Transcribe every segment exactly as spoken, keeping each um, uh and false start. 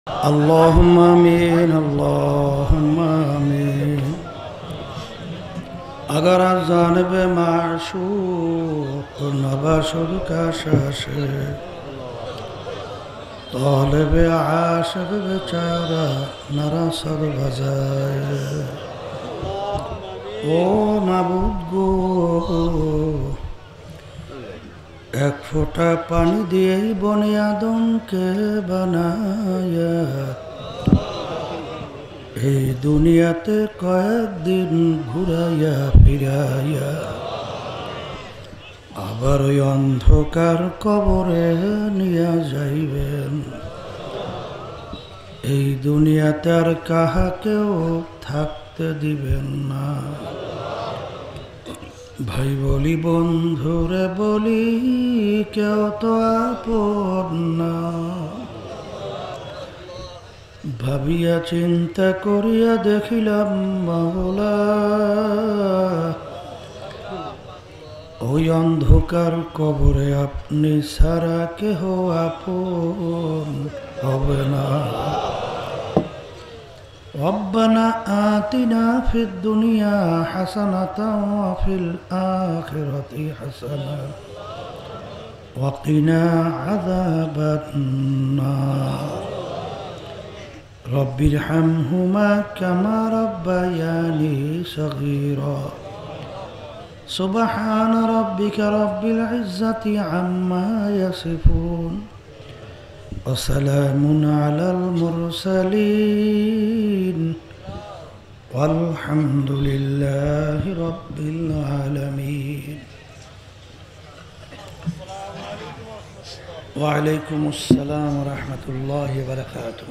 اللهم آمین اللهم آمین اگر از جانب معشوق نباشد کشش طالب عاشق بیچاره نرسد غذای ও মাবুদ গো এক ফোঁটা পানি দিয়েই বনে আদমকে বানায়া এই দুনিয়াতে কয়েকদিন ঘুরাইয়া ফিরাইয়া আবার ওই অন্ধকার কবরে নিয়ে যাইবেন। এই দুনিয়াতে আর কাহাকেও থাকতে দিবেন না। ভাই বলি বন্ধুরে বলি কেউ তো আপন না। ভাবিয়া চিন্তা করিয়া দেখিলাম মাওলা ওই অন্ধকার কবরে আপনি ছাড়া কেহ আপন হবে না। ربنا آتنا في الدنيا حسنة وفي الآخرة حسنة وقنا عذاب النار رب ارحمهما كما ربياني صغيرا سبحان ربك رب العزة عما يصفون وسلام على المرسلين والحمد لله رب العالمين وعليكم السلام ورحمة الله وبركاته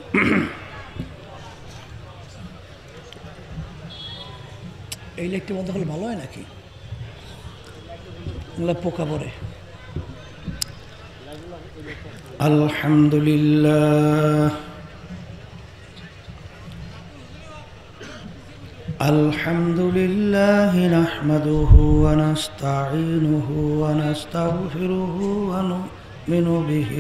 এই লাইটটা বন্ধ করলে ভালো হয় নাকি? পোকা পড়ে। الحمد لله الحمد لله نحمده ونستعينه ونستغفره ونؤمن به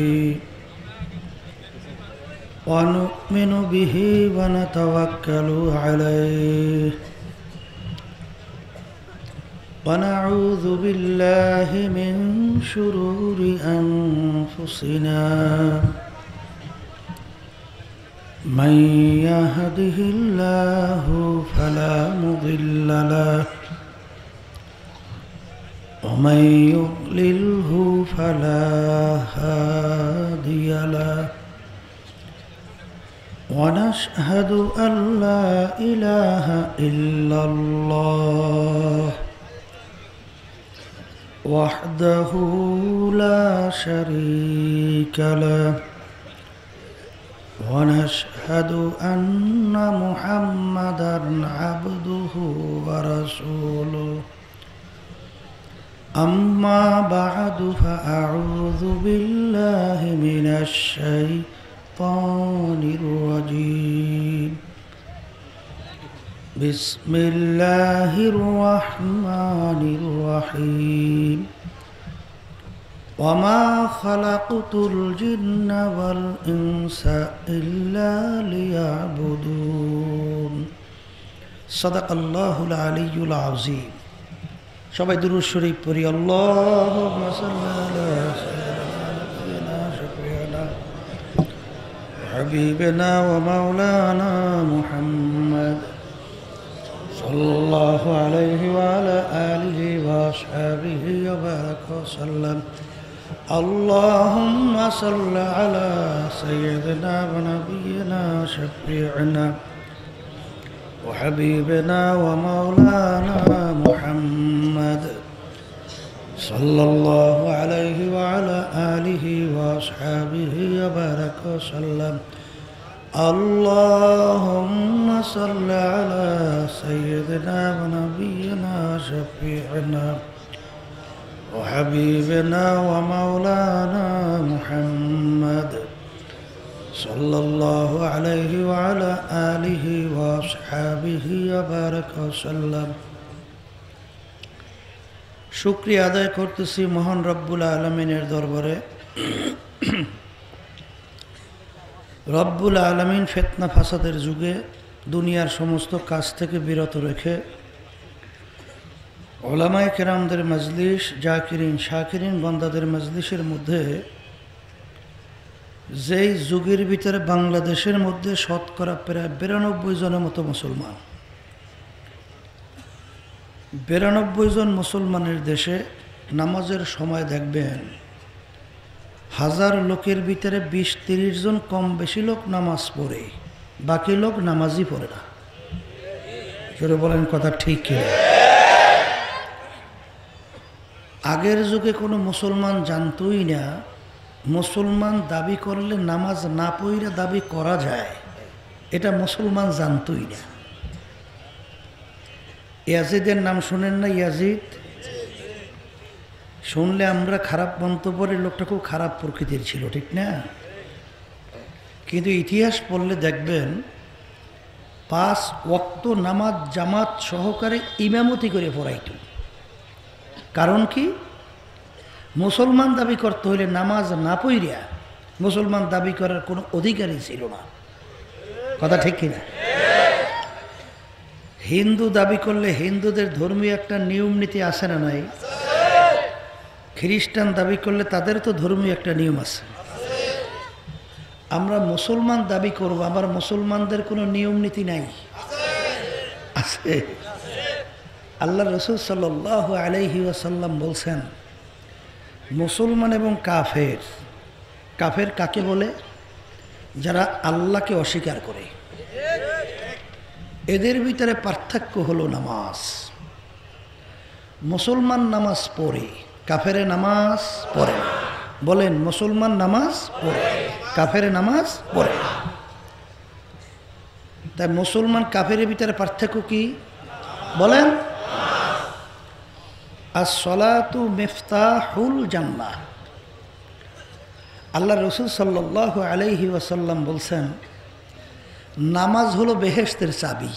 ونؤمن به ونتوكل عليه ونعوذ بالله من شرور أنفسنا من يهده الله فلا مضل له ومن يضلله فلا هادي له ونشهد أن لا إله إلا الله وحده لا شريك له ونشهد أن محمدًا عبده ورسوله أما بعد فأعوذ بالله من الشيطان الرجيم بسم الله الرحمن الرحيم وما خلقت الجن والإنس إلا ليعبدون صدق الله العلي العظيم সবাই দুরূদ শরীফ পড়ি। আল্লাহুম্মা সাল্লি আলা সাইয়্যিদিনা শাফিঈনা হাবিবিনা ওয়া মাওলানা মুহাম্মদ সাল্লাল্লাহু আলাইহি ওয়া আলা আলিহি ওয়া আসহাবিহি ওয়া বারাকা ওয়া সাল্লাম। আল্লাহুম্মা সাল্লি আলা সাইয়্যিদিনা ওয়া নাবিয়িনা শাফিঈনা ওয়া হাবিবিনা ওয়া মাওলানা মুহাম্মদ সাল্লাল্লাহু আলাইহি ওয়া আলা আলিহি ওয়া আসহাবিহি ওয়া বারাকা ওয়া সাল্লাম। اللهم صل على سيدنا ونبينا شفيعنا وحبيبنا ومولانا محمد صلى الله عليه وعلى آله وأصحابه وبارك وسلم। শুকরিয়া আদায় করতেছি মহান রব্বুল আলামিনের দরবারে রব্বুল আলামিন ফিতনা ফাসাদের যুগে দুনিয়ার সমস্ত কাজ থেকে বিরত রেখে উলামায়ে কেরামদের মজলিস, জাকিরিন শাকিরিন বান্দাদের মজলিসের মধ্যে যেই যুগের ভিতরে বাংলাদেশের মধ্যে শতকরা প্রায় বিরানব্বই জনের মতো মুসলমান, বিরানব্বই জন মুসলমানের দেশে নামাজের সময় দেখবেন হাজার লোকের ভিতরে বিশ তিরিশ জন কম বেশি লোক নামাজ পড়ে, বাকি লোক নামাজই পড়ে না। কেউ বলেন কথা ঠিক কি? আগের যুগে কোনো মুসলমান জানতই না মুসলমান দাবি করলে নামাজ না পড়ে দাবি করা যায়, এটা মুসলমান জানতই না। ইয়াজিদের নাম শুনেন না? ইয়াজিদ শুনলে আমরা খারাপ মন্তব্য করি, লোকটা খুব খারাপ প্রকৃতির ছিল, ঠিক না? কিন্তু ইতিহাস পড়লে দেখবেন পাঁচ ওয়াক্ত নামাজ জামাত সহকারে ইমামতি করে পড়াইত। কারণ কি? মুসলমান দাবি করতে হলে নামাজ না পড়িয়া মুসলমান দাবি করার কোনো অধিকারই ছিল না। কথা ঠিক কিনা? হিন্দু দাবি করলে হিন্দুদের ধর্মীয় একটা নিয়ম নীতি আছে না নাই? খ্রিস্টান দাবি করলে তাদের তো ধর্মীয় একটা নিয়ম আছে। আমরা মুসলমান দাবি করব, আবার মুসলমানদের কোনো নিয়ম নীতি নাই? আছে। আল্লাহ রসুল সাল্লাল্লাহু আলাইহি ওয়াসাল্লাম বলছেন, মুসলমান এবং কাফের, কাফের কাকে বলে? যারা আল্লাহকে অস্বীকার করে। এদের ভিতরে পার্থক্য হলো নামাজ। মুসলমান নামাজ পড়ে, কাফেরে নামাজ পড়ে। বলেন, মুসলমান নামাজ পড়ে, কাফেরে নামাজ পড়ে। তাই মুসলমান কাফেরের ভিতরে পার্থক্য কি বলেন? আস-সালাতু মিফতাহুল জান্নাহ। আল্লাহ রসুল সাল্লাল্লাহু আলাইহি ওয়াসাল্লাম বলছেন, নামাজ হলো বেহেশতের চাবি।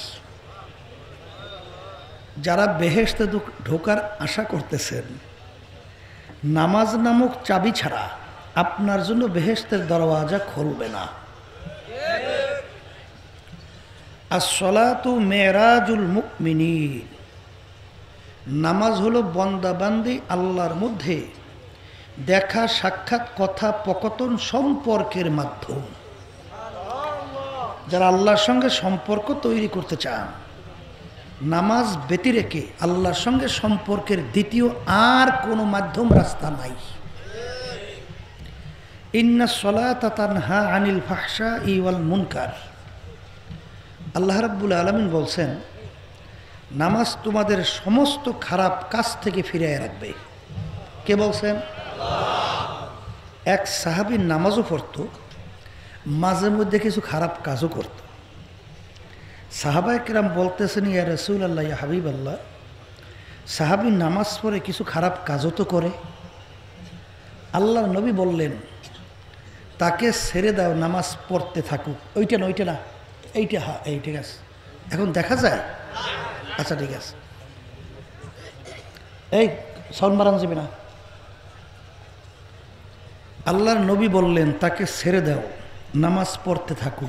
যারা বেহেশতে ঢোকার আশা করতেছেন, নামাজ নামক চাবি ছাড়া আপনার জন্য বেহেশতের দরওয়াজা খুলবে না। আস-সালাতু মেরাজুল মুমিনিন। নামাজ হলো বন্দাবান্দি আল্লাহর মধ্যে দেখা সাক্ষাৎ কথা পকতন সম্পর্কের মাধ্যম। যারা আল্লাহর সঙ্গে সম্পর্ক তৈরি করতে চান, নামাজ ব্যতি রেখে আল্লাহর সঙ্গে সম্পর্কের দ্বিতীয় আর কোনো মাধ্যম রাস্তা নাই। ইন্নাস সালাতা তানহা আনিল ফাহশাই ওয়াল মুনকার। আল্লাহ রাব্বুল আলামিন বলছেন, নামাজ তোমাদের সমস্ত খারাপ কাজ থেকে ফিরিয়ে রাখবে। কে বলছেন? এক সাহাবী নামাজও পড়তো, মাঝে মধ্যে কিছু খারাপ কাজও করত। সাহাবায়ে কেরাম বলতেছেন, ইয়া রাসূলুল্লাহ, ইয়া হাবিবাল্লাহ, সাহাবী নামাজ পড়ে কিছু খারাপ কাজও তো করে। আল্লাহর নবী বললেন, তাকে ছেড়ে দাও, নামাজ পড়তে থাকুক। ওইটা না, ওইটা না, এইটা, হ্যাঁ এই ঠিক আছে। এখন দেখা যায়? আচ্ছা ঠিক আছে, এই সাউন্ড বাড়ানো যাবে না। আল্লাহর নবী বললেন, তাকে ছেড়ে দাও, নামাজ পড়তে থাকুক।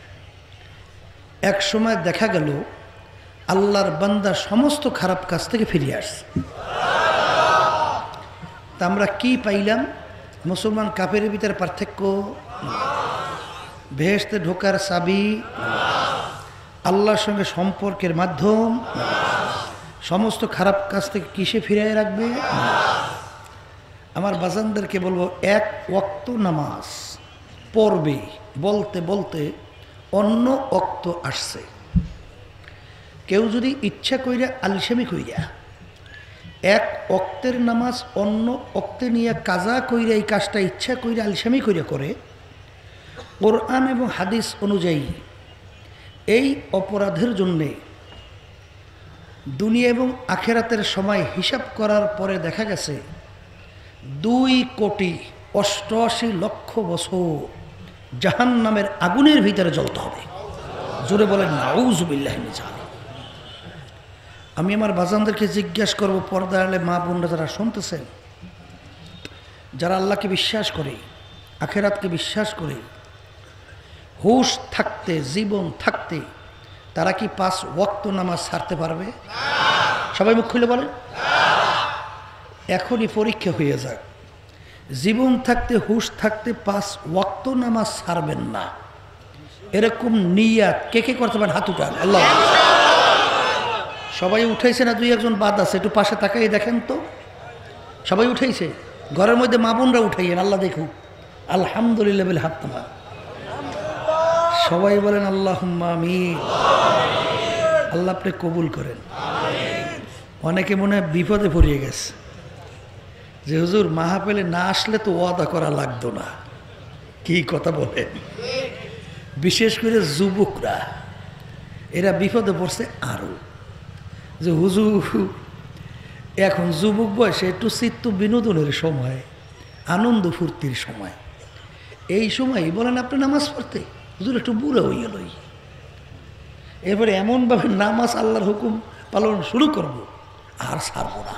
এক সময় দেখা গেল আল্লাহর বান্দা সমস্ত খারাপ কাজ থেকে ফিরে আসছে। তা আমরা কি পাইলাম? মুসলমান কাফের ভিতরে পার্থক্য, বেহেশতে ঢোকার চাবি, আল্লাহর সঙ্গে সম্পর্কের মাধ্যম, সমস্ত খারাপ কাজ থেকে কিসে ফিরিয়ে রাখবে? আমার বাজানদেরকে বলবো, এক ওয়াক্ত নামাজ পড়বে বলতে বলতে অন্য ওয়াক্ত আসছে। কেউ যদি ইচ্ছা কইরা আলসেমি কইরা এক ওয়াক্তের নামাজ অন্য ওয়াক্তে নিয়ে কাজা কইরা, এই কাজটা ইচ্ছা কইরা আলসেমি কইরা করে, কোরআন এবং হাদিস অনুযায়ী এই অপরাধের জন্যে দুনিয়া এবং আখেরাতের সময় হিসাব করার পরে দেখা গেছে দুই কোটি অষ্টআশি লক্ষ বছর জাহান্নামের আগুনের ভিতরে জ্বলতে হবে। জোরে বলেন নাউযুবিল্লাহি মিন যালিক। আমি আমার বাজানদেরকে জিজ্ঞাসা করব, পর্দা আড়ালে মা বোনরা যারা শুনতেছেন, যারা আল্লাহকে বিশ্বাস করে, আখেরাতকে বিশ্বাস করে, হুশ থাকতে, জীবন থাকতে তারা কি পাঁচ ওয়াক্ত নামাজ ছাড়তে পারবে? সবাই মুখ খুলে বলেন। এখনই পরীক্ষা হয়ে যাক, জীবন থাকতে হুশ থাকতে পাঁচ ওয়াক্ত নামাজ ছাড়বেন না, এরকম নিয়াত কে কে করতে পারেন? হাত উঠান। আল্লাহ। সবাই উঠাইছে না? দুই একজন বাদ আছে, একটু পাশে তাকাই দেখেন তো। সবাই উঠাইছে? ঘরের মধ্যে মা বোনরা উঠাইয়েন, আল্লাহ দেখুক। আলহামদুলিল্লাহ বলে হাত নামা। সবাই বলেন আল্লাহুম্মা আমিন। আল্লাহ আপনি কবুল করেন। অনেকে মনে হয় বিপদে পড়িয়ে গেছে যে হুজুর মাহফিলে না আসলে তো ওয়াদা করা লাগতো না। কি কথা বলেন? বিশেষ করে যুবকরা, এরা বিপদে পড়ছে আরো, যে হুজুর এখন যুবক বয়সে একটু চিত্ত বিনোদনের সময়, আনন্দ ফুর্তির সময়, এই সময় বলেন আপনি নামাজ পড়তে, হুজুর একটু বুড়ো হইয়া লই, এরপরে এমনভাবে নামাজ আল্লাহর হুকুম পালন শুরু করব, আর ছাড়ব না।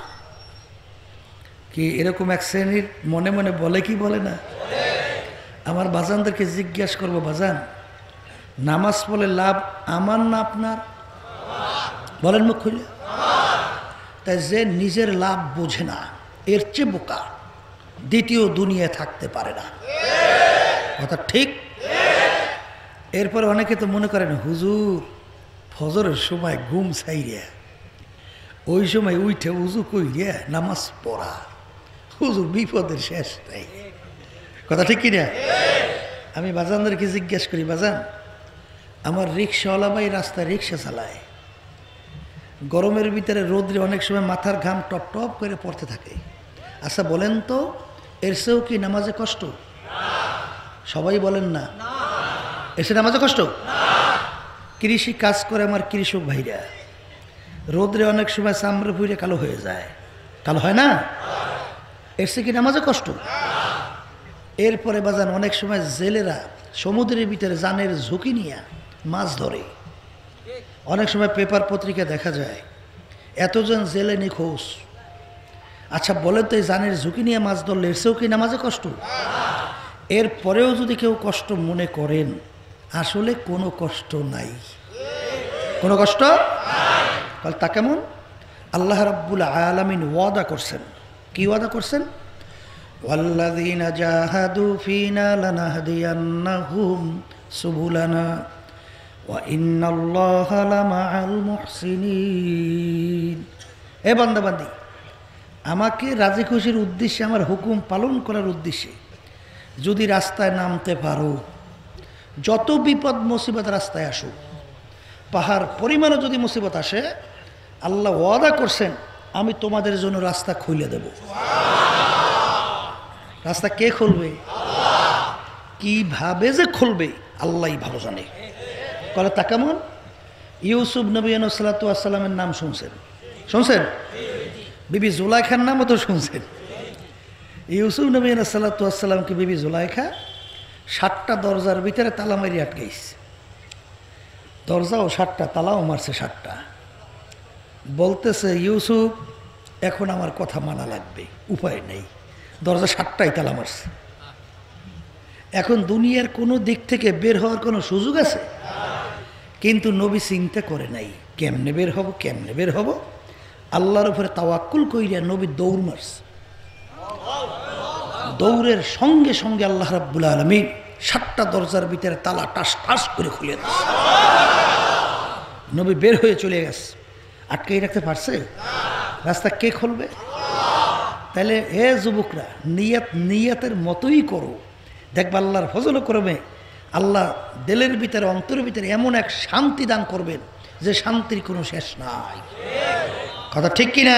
কি এরকম এক শ্রেণীর মনে মনে বলে কি বলে না? আমার বাজানদেরকে জিজ্ঞাসা করবো, বাজান নামাজ পড়লে লাভ আমার না আপনার? বলেন মুখ খুলে। তাই যে নিজের লাভ বোঝে না, এর চেয়ে বোকা দ্বিতীয় দুনিয়ায় থাকতে পারে না। কথা ঠিক? এরপরে অনেকে তো মনে করেন হুজুর ফজরের সময় ঘুম ছাইরিয়া ওই সময় উঠে উজু কইরিয়া নামাজ পড়া, হুজুর বিপদের শেষ নাই। কথা ঠিক কিনা? আমি বাজানদেরকে জিজ্ঞেস করি, বাজান আমার রিক্সাওয়ালা ভাই রাস্তায় রিক্সা চালায়, গরমের ভিতরে রোদ্রে অনেক সময় মাথার ঘাম টপ টপ করে পড়তে থাকে, আচ্ছা বলেন তো এর চেয়েও কি নামাজে কষ্ট? সবাই বলেন না। এসে নামাজে কষ্ট? কৃষি কাজ করে আমার কৃষক ভাইরা, রোদ্রে অনেক সময় চামড়া পুড়ে কালো হয়ে যায়, কালো হয় না? এসে কি নামাজে কষ্ট? এরপরে বাজান অনেক সময় জেলেরা সমুদ্রের ভিতরে জানের ঝুঁকি নিয়ে মাছ ধরে, অনেক সময় পেপার পত্রিকা দেখা যায় এতজন জেলে নিখোঁজ। আচ্ছা বলেন তো এই জানের ঝুঁকি নিয়ে মাছ ধরলে এসেও কি নামাজে কষ্ট? এরপরেও যদি কেউ কষ্ট মনে করেন, আসলে কোনো কষ্ট নাই, কোনো কষ্ট তাহলে তা কেমন? আল্লাহ রাব্বুল আলামিন ওয়াদা করছেন। কি ওয়াদা করছেন? ওয়াল্লাযীনা জাহাদু ফীনা লানাহদিয়ান্নাহুম সুবুলানা ওয়া ইন্নাল্লাহা লামাআল মুহসিনিন। এ বান্দা বান্দি, আমাকে রাজি খুশির উদ্দেশ্যে, আমার হুকুম পালন করার উদ্দেশ্যে যদি রাস্তায় নামতে পারো, যত বিপদ মুসিবত রাস্তায় আসুক, পাহাড় পরিমাণও যদি মুসিবত আসে, আল্লাহ ওয়াদা করছেন আমি তোমাদের জন্য রাস্তা খুলে দেব। রাস্তা কে খুলবে? কিভাবে যে খুলবে আল্লাহই ভালো জানে। কলে তা কেমন? ইউসুফ নবী আলাইহিস সালাতু ওয়াস সালামের নাম শুনছেন? শুনছেন? বিবি জুলাইখার নামও তো শুনছেন। ইউসুফ নবী আলাইহিস সালাতু ওয়াস সালামকে বিবি জুলাইখা সাতটা দরজার ভিতরে তালা মারি আটকাইছে। দরজাও সাতটা, তালাও মারছে সাতটা। বলতেছে ইউসুফ এখন আমার কথা মানা লাগবে, উপায় নেই, দরজা সাতটাই তালা মারছে। এখন দুনিয়ার কোনো দিক থেকে বের হওয়ার কোনো সুযোগ আছে? কিন্তু নবী চিন্তা করে নাই কেমনে বের হব, কেমনে বের হব। আল্লাহর উপরে তাওয়াক্কুল কইরা নবী দৌড় মারছে। দৌড়ের সঙ্গে সঙ্গে আল্লাহ রাব্বুল আলামিন সাতটা দরজার ভিতরে তালা টাস টাস করে খুলে দিয়েছে। নবী বের হয়ে চলে গেছে। আটকেই রাখতে পারছে? রাস্তা কে খুলবে? তাহলে হে যুবকরা, নিয়ত নিয়তের মতোই করো, দেখবা আল্লাহর ফজল করবে, আল্লাহ দিলের ভিতরে অন্তরের ভিতরে এমন এক শান্তি দান করবেন যে শান্তির কোনো শেষ নাই। কথা ঠিক কিনা?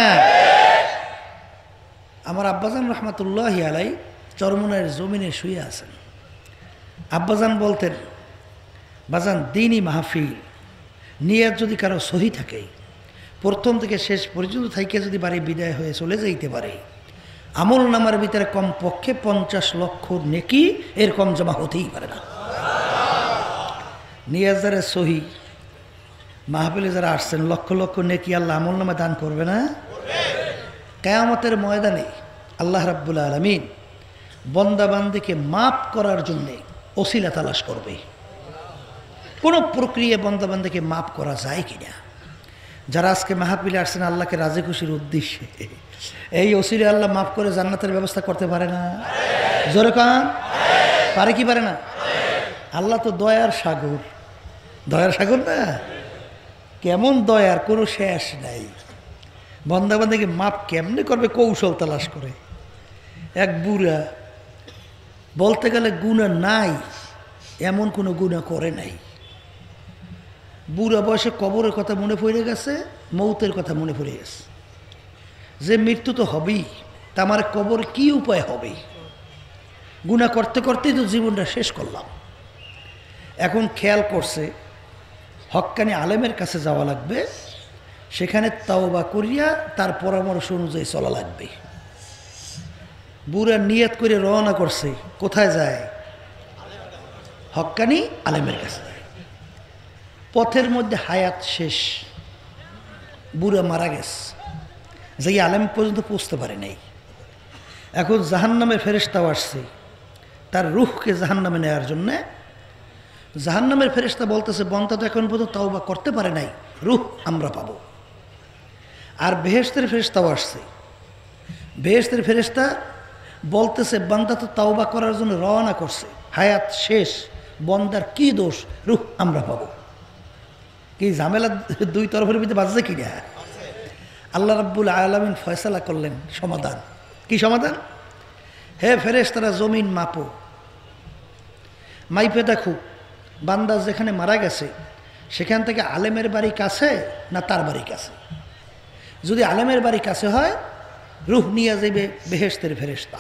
আমার আব্বাজান রহমাতুল্লাহি আলাই চরমনের জমিনে শুয়ে আছেন। আব্বাজান বলতেন, বাজান দিনই মাহফিল নিয়ত যদি কারো সহি থাকে, প্রথম থেকে শেষ পর্যন্ত থাইকে যদি বাড়ি বিদায় হয়ে চলে যাইতে পারে, আমল নামার ভিতরে কমপক্ষে পঞ্চাশ লক্ষ নেকি এর কম জমা হতেই পারে না। নিয়াজ যারা সহি, মাহফিলে যারা আসছেন, লক্ষ লক্ষ নেকি আল্লাহ আমল নামা দান করবে না? কিয়ামতের ময়দানে আল্লাহ রাব্বুল আলামিন বন্দা বান্দিকে মাফ করার জন্যে ওসিলা তালাশ করবে। কোনো প্রক্রিয়া বান্দাবান্দাকে মাফ করা যায় কিনা? যারা আজকে মাহফিলে আসছেন আল্লাহকে রাজি খুশির উদ্দেশ্যে, এই ওসিলে আল্লাহ মাফ করে জান্নাতের ব্যবস্থা করতে পারে না? জোরে কান, পারে কি পারে না? আল্লাহ তো দয়ার সাগর, দয়ার সাগর না? কেমন দয়ার, কোনো শেষ নাই। বান্দাবান্দাকে মাফ কেমনে করবে কৌশল তালাশ করে। এক বুড়া বলতে গেলে গুনাহ নাই, এমন কোনো গুনাহ করে নাই। বুড়া বয়সে কবরের কথা মনে পড়ে গেছে, মৌতের কথা মনে পড়ে গেছে, যে মৃত্যু তো হবেই, তা আমার কবর কি উপায় হবে? গুনাহ করতে করতেই তো জীবনটা শেষ করলাম। এখন খেয়াল করছে হক্কানি আলেমের কাছে যাওয়া লাগবে, সেখানে তাওবা করিয়া তার পরামর্শ অনুযায়ী চলা লাগবে। বুড়া নিয়ত করে রওনা করছে, কোথায় যায়? হক্কানি আলেমের কাছে। পথের মধ্যে হায়াত শেষ, বুড়া মারা গেছে, যে আলেম পর্যন্ত পৌঁছতে পারে নাই। এখন জাহান্নামের ফেরেশতাও আসছে তার রুহকে জাহান্নামে নেওয়ার জন্যে। জাহান্নামের ফেরেশতা বলতেছে, বন্দা তো এখন পর্যন্ত তাওবা করতে পারে নাই, রুহ আমরা পাবো। আর বেহেশতের ফেরেশতাও আসছে, বেহেশতের ফেরেশতা বলতেছে, বান্দা তো তাওবা করার জন্য রওনা করছে, হায়াত শেষ, বন্দার কি দোষ, রুহ আমরা পাবো। কি ঝামেলা দুই তরফের ভিতরে বাজছে কিনা? আল্লাহ রাব্বুল আলামিন ফয়সালা করলেন সমাধান। কি সমাধান? হে ফেরেশতারা জমিন মাপো, মাইপে দেখো বান্দা যেখানে মারা গেছে সেখান থেকে আলেমের বাড়ি কাছে না তার বাড়ি কাছে। যদি আলেমের বাড়ি কাছে হয় রুহ নিয়ে যাবে বেহেশতের ফেরেশতা,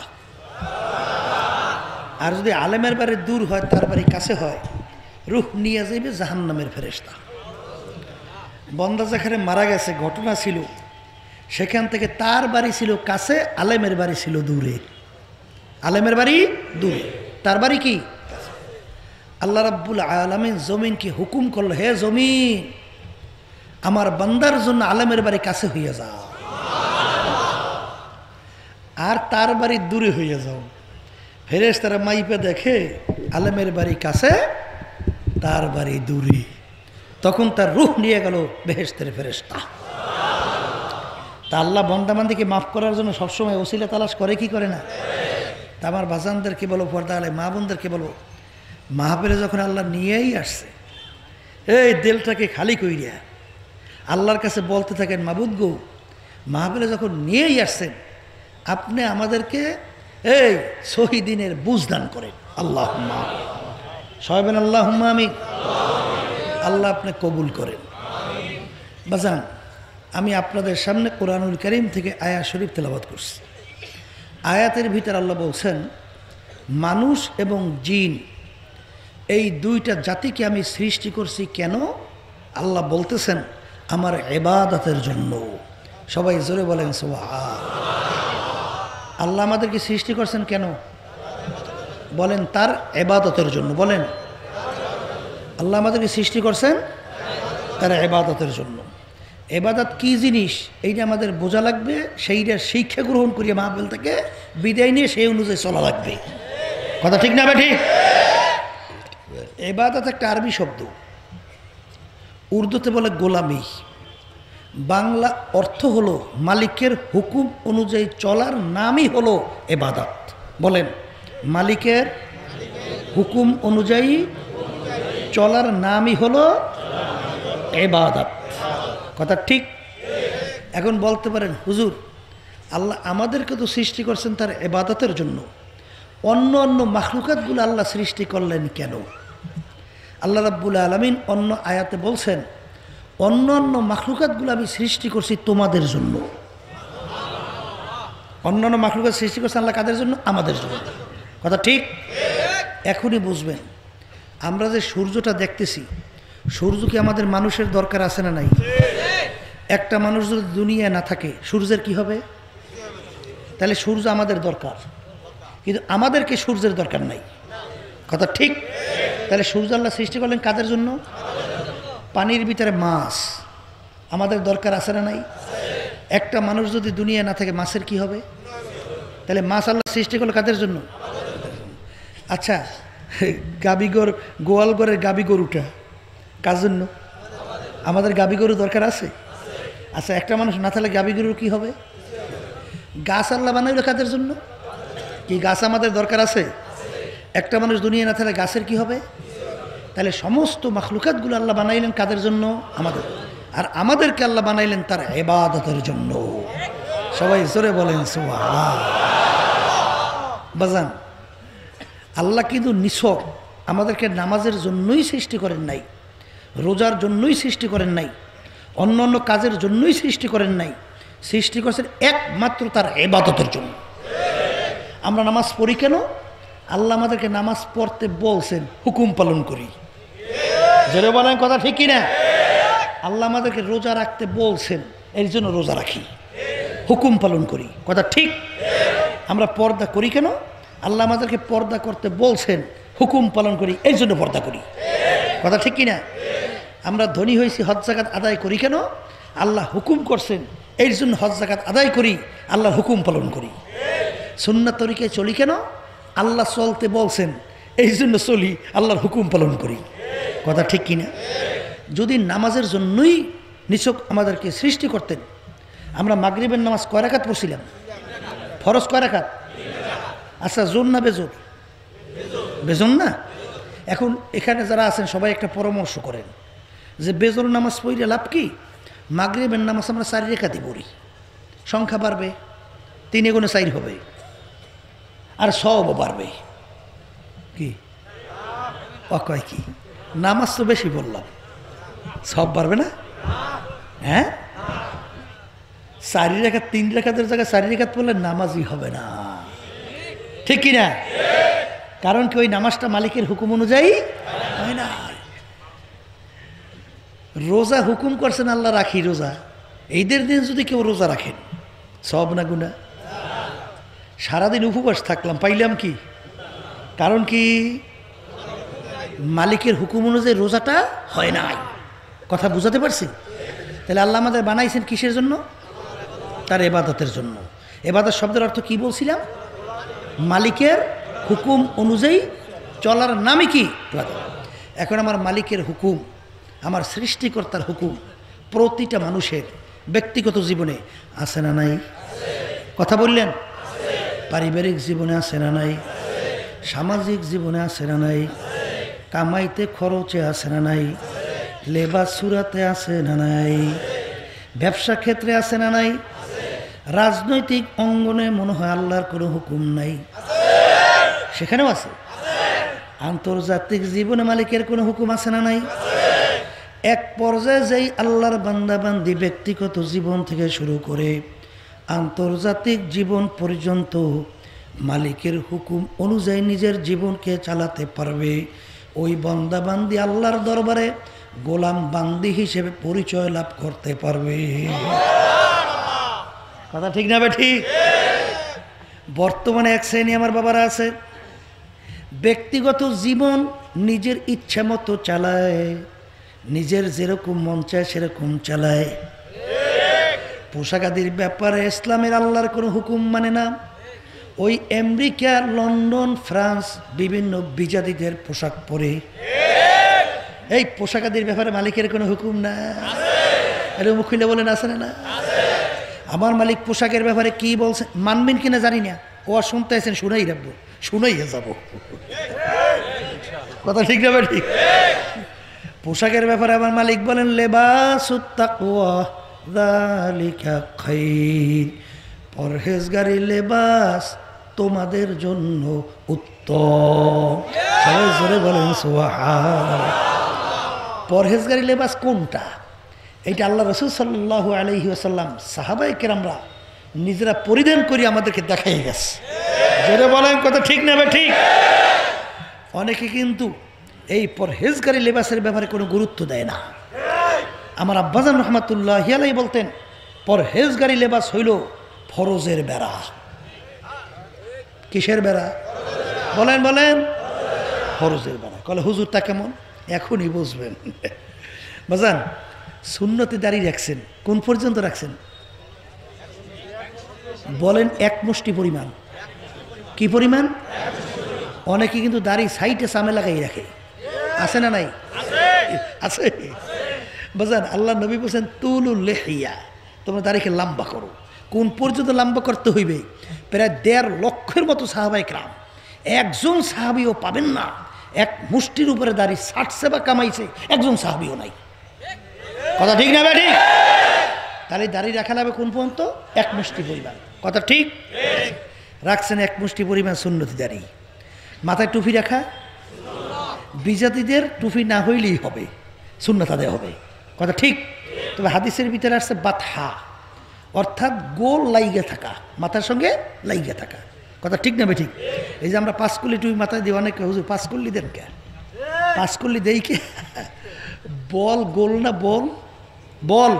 আর যদি আলেমের বাড়ি দূর হয়, তার বাড়ি কাছে হয়, রুহ নিয়ে যাবে জাহান্নামের ফেরেশতা। বন্দা যেখানে মারা গেছে ঘটনা ছিল, সেখান থেকে তার বাড়ি ছিল কাছে, আলেমের বাড়ি ছিল দূরে। আলেমের বাড়ি দূরে, তার বাড়ি কি? আল্লাহ রাব্বুল আলামিন জমিনকে হুকুম করলো, হে জমিন আমার বান্দার জন্য আলেমের বাড়ি কাছে হইয়া যাও, আর তার বাড়ি দূরে হইয়া যাও। ফেরেশতারা মাইপে দেখে আলেমের বাড়ি কাছে, তার বাড়ি দূরে। তখন তার রূহ নিয়ে গেল বেহেশতের ফেরেশতা। তা আল্লাহ বান্দাবান্দিকে মাফ করার জন্য সবসময় ওসিলা তালাশ করে কি করে না? তা আমার বাজানদেরকে বলো, পর্দা আলে মা বোনদেরকে বলো, মাহফিলে যখন আল্লাহ নিয়েই আসছে, এই দিলটাকে খালি কইরা আল্লাহর কাছে বলতে থাকেন, মাবুদ গো মাহফিলে যখন নিয়েই আসছেন, আপনি আমাদেরকে এই শহীদিনের বুঝ দান করেন। আল্লাহুম্মা সবাই আল্লাহুম্মা আমিন। আল্লাহ আপনি কবুল করেন। বাজান, আমি আপনাদের সামনে কোরআনুল কারীম থেকে আয়াত শরীফ তেলাওয়াত করছি। আয়াতের ভিতর আল্লাহ বলছেন, মানুষ এবং জিন এই দুইটা জাতিকে আমি সৃষ্টি করছি কেন? আল্লাহ বলতেছেন আমার ইবাদতের জন্য। সবাই জোরে বলেন সুবহান। আল্লাহ আমাদেরকে সৃষ্টি করছেন কেন? বলেন তার ইবাদতের জন্য। বলেন আল্লাহ আমাদেরকে সৃষ্টি করছেন তার ইবাদতের জন্য। ইবাদত কি জিনিস এইটা আমাদের বোঝা লাগবে, সেইটার শিক্ষা গ্রহণ করিয়ে মাহফিল থেকে বিদায় নিয়ে সেই অনুযায়ী চলা লাগবে। কথা ঠিক না? ঠিক। ইবাদত একটা আরবি শব্দ, উর্দুতে বলে গোলামি, বাংলা অর্থ হলো মালিকের হুকুম অনুযায়ী চলার নামই হলো ইবাদত। বলেন মালিকের হুকুম অনুযায়ী চলার নামই হলো ইবাদত। কথা ঠিক। এখন বলতে পারেন হুজুর আল্লাহ আমাদেরকে তো সৃষ্টি করছেন তার ইবাদতের জন্য, অন্য অন্য মাখলুকাতগুলো আল্লাহ সৃষ্টি করলেন কেন? আল্লাহ রাব্বুল আলামিন অন্য আয়াতে বলছেন, অন্য অন্য মাখলুকাতগুলো আমি সৃষ্টি করছি তোমাদের জন্য। অন্য অন্য মাখলুকাত সৃষ্টি করছে আল্লাহ কাদের জন্য? আমাদের জন্য। কথা ঠিক। এখনই বুঝবেন, আমরা যে সূর্যটা দেখতেছি, সূর্য কি আমাদের মানুষের দরকার আছে না নাই? একটা মানুষ যদি দুনিয়ায় না থাকে সূর্যের কি হবে? তাহলে সূর্য আমাদের দরকার, কিন্তু আমাদেরকে সূর্যের দরকার নাই। কথা ঠিক। তাহলে সূর্য আল্লাহ সৃষ্টি করলেন কাদের জন্য? পানির ভিতরে মাছ আমাদের দরকার আছে না নাই? একটা মানুষ যদি দুনিয়ায় না থাকে মাছের কি হবে? তাহলে মাছ আল্লাহ সৃষ্টি করলো কাদের জন্য? আচ্ছা, গাবি গর গোয়াল গরের গাবি গরুটা কার জন্য? আমাদের গাভী গরু দরকার আছে? আচ্ছা, একটা মানুষ না থাকলে গাভী গরুর কী হবে? গাছ আল্লাহ বানাইলো কাদের জন্য? কি গাছ আমাদের দরকার আছে? একটা মানুষ দুনিয়া না থাকলে গাছের কি হবে? তাহলে সমস্ত মাখলুকাতগুলো আল্লাহ বানাইলেন কাদের জন্য? আমাদের। আর আমাদেরকে আল্লাহ বানাইলেন তার ইবাদতের জন্য। সবাই জোরে বলেন সুবহান। বাজান, আল্লাহ কিন্তু নিছক আমাদেরকে নামাজের জন্যই সৃষ্টি করেন নাই, রোজার জন্যই সৃষ্টি করেন নাই, অন্য অন্য কাজের জন্যই সৃষ্টি করেন নাই। সৃষ্টি করেছেন একমাত্র তার ইবাদতের জন্য। আমরা নামাজ পড়ি কেন? আল্লাহ আমাদেরকে নামাজ পড়তে বলছেন, হুকুম পালন করি। জোরে বলেন কথা ঠিক কিনা? আল্লাহ আমাদেরকে রোজা রাখতে বলছেন, এর জন্য রোজা রাখি, হুকুম পালন করি। কথা ঠিক? আমরা পর্দা করি কেন? আল্লাহ আমাদেরকে পর্দা করতে বলছেন, হুকুম পালন করি, এই জন্য পর্দা করি। কথা ঠিক কিনা? আমরা ধনী হয়েছি, হজ যাকাত আদায় করি কেন? আল্লাহ হুকুম করছেন, এই জন্য হজ যাকাত আদায় করি, আল্লাহর হুকুম পালন করি। সুন্নাত তরিকায় চলি কেন? আল্লাহ চলতে বলছেন, এই জন্য চলি, আল্লাহর হুকুম পালন করি। কথা ঠিক কিনা? যদি নামাজের জন্যই নিছক আমাদেরকে সৃষ্টি করতেন, আমরা মাগরিবের নামাজ কয় রাকাত পড়ছিলাম? ফরজ কয় রাকাত? আচ্ছা, জোর না বেজোর? বেজোর না? এখন এখানে যারা আছেন সবাই একটা পরামর্শ করেন যে বেজোর নামাজ পড়লে লাভ কি? মাগরিবের নামাজ আমরা চারি রেখাতে পড়ি, সংখ্যা বাড়বে, তিন এগুণে চার হবে, আর সবও বাড়বে। কি অকয় কি? নামাজ তো বেশি বললাম, সব বাড়বে না? হ্যাঁ, চারি রেখা তিন রেখাতের জায়গায় চারি রেখাত পড়লে নামাজই হবে না। ঠিক কিনা? কারণ কি ওই নামাজটা মালিকের হুকুম অনুযায়ী হয় না। রোজা হুকুম করছেন আল্লাহ, রাখি রোজা। ঈদের দিন যদি কেউ রোজা রাখেন, সব না গুনাহ? সারাদিন উপবাস থাকলাম, পাইলাম কি? কারণ কি? মালিকের হুকুম অনুযায়ী রোজাটা হয় নাই। কথা বুঝাতে পারছি? তাহলে আল্লাহ আমাদের বানাইছেন কিসের জন্য? তার ইবাদতের জন্য। ইবাদত শব্দের অর্থ কি বলছিলাম? মালিকের হুকুম অনুযায়ী চলার নামই কি? ইবাদত। এখন আমার মালিকের হুকুম, আমার সৃষ্টিকর্তার হুকুম প্রতিটা মানুষের ব্যক্তিগত জীবনে আছে না নাই? কথা বললেন? পারিবারিক জীবনে আছে না নাই? সামাজিক জীবনে আছে না নাই? কামাইতে খরচে আছে না নাই? লেবাস সুরাতে আছে না নাই? ব্যবসা ক্ষেত্রে আছে না নাই? রাজনৈতিক অঙ্গনে মনে হয় আল্লাহর কোনো হুকুম নাই, সেখানেও আছে। আন্তর্জাতিক জীবনে মালিকের কোনো হুকুম আছে না নাই? এক পর্যায়ে যেই আল্লাহর বান্দাবান্দি ব্যক্তিগত জীবন থেকে শুরু করে আন্তর্জাতিক জীবন পর্যন্ত মালিকের হুকুম অনুযায়ী নিজের জীবনকে চালাতে পারবে, ওই বান্দাবান্দি আল্লাহর দরবারে গোলাম বান্দি হিসেবে পরিচয় লাভ করতে পারবে। কথা ঠিক না? ঠিক। বর্তমানে এক শ্রেণী আমার বাবারা আছে, ব্যক্তিগত জীবন নিজের ইচ্ছা মতো চালায়, নিজের যেরকম মন চায় সেরকম চালায়। পোশাকাদির ব্যাপারে ইসলামের আল্লাহর কোনো হুকুম মানে না। ওই আমেরিকা, লন্ডন, ফ্রান্স বিভিন্ন বিজাতিদের পোশাক পরে, এই পোশাকাদির ব্যাপারে মালিকের কোনো হুকুম না। এটা মুখ খুলে বলেন আছে না? আমার মালিক পোশাকের ব্যাপারে কি বলছে মানবেন কিনা জানি না, ও আর শুনতে আছেন, শুনাই রাখবো, শুনাইয়া যাব। কথা ঠিক না? ঠিক। পোশাকের ব্যাপারে আমার মালিক বলেন লেবাসুত তাকওয়া যালিকা খায়র, পরহেজগারি লেবাস তোমাদের জন্য উত্তম। সবাই জোরে বলেন সুবহানাল্লাহ। পরহেজগারি লেবাস কোনটা? এইটা আল্লাহ রাসূল সাল্লাল্লাহু আলাইহি ওয়াসাল্লাম সাহাবায়ে কেরামরা নিজেরা পরিধান করে আমাদেরকে দেখাই গেছে। জোরে বলেন কথা ঠিক না? ঠিক। অনেকে কিন্তু এই পরহেজগারি লেবাসের ব্যাপারে কোনো গুরুত্ব দেয় না। আমার আব্বাজান রহমাতুল্লাহি আলাইহি বলতেন, পরহেজগারি লেবাস হইল ফরজের বেড়া। কিসের বেড়া? বলেন বলেন। ফরজের বেড়া। কলে হুজুর তা কেমন? এখনই বুঝবেন। বাজান, সুন্নতে দাঁড়িয়ে রাখছেন কোন পর্যন্ত রাখছেন? বলেন এক মুষ্টি পরিমাণ। কি পরিমাণ? অনেকে কিন্তু দাড়ি সাইটে সামে লাগাই রাখে, আছে না নাই? আছে বুঝলেন? আল্লাহ নবী বলছেন তুলুল লেহিয়া, তোমরা দাড়িকে লম্বা করো। কোন পর্যন্ত লম্বা করতে হইবে? প্রায় দেড় লক্ষের মতো সাহাবায়ে কেরাম, একজন সাহাবিও পাবেন না এক মুষ্টির উপরে দাড়ি ষাটছে বা কামাইছে, একজন সাহাবিও নাই। কথা ঠিক না বেটি? তাহলে দাড়ি রাখা লাগবে কোন পর্যন্ত? এক মুষ্টি পরিমাণ। কথা ঠিক? রাখছেন এক মুষ্টি পরিমাণ সুন্নতি দাড়ি। মাথায় টুপি রাখা বিজাতিদের টুপি না হইলেই হবে, সুন্নত আদায় হবে। কথা ঠিক? তবে হাদিসের ভিতরে আসছে বাতহা, অর্থাৎ গোল লাইগে থাকা, মাথার সঙ্গে লাইগে থাকা। কথা ঠিক না বেঠিক? এই যে আমরা পাঁচকল্লি টুপি মাথায় দিই, অনেকে হুজুর পাঁচকল্লি দেন কে? পাঁচকল্লি দেই কে? বল গোল না? বল বল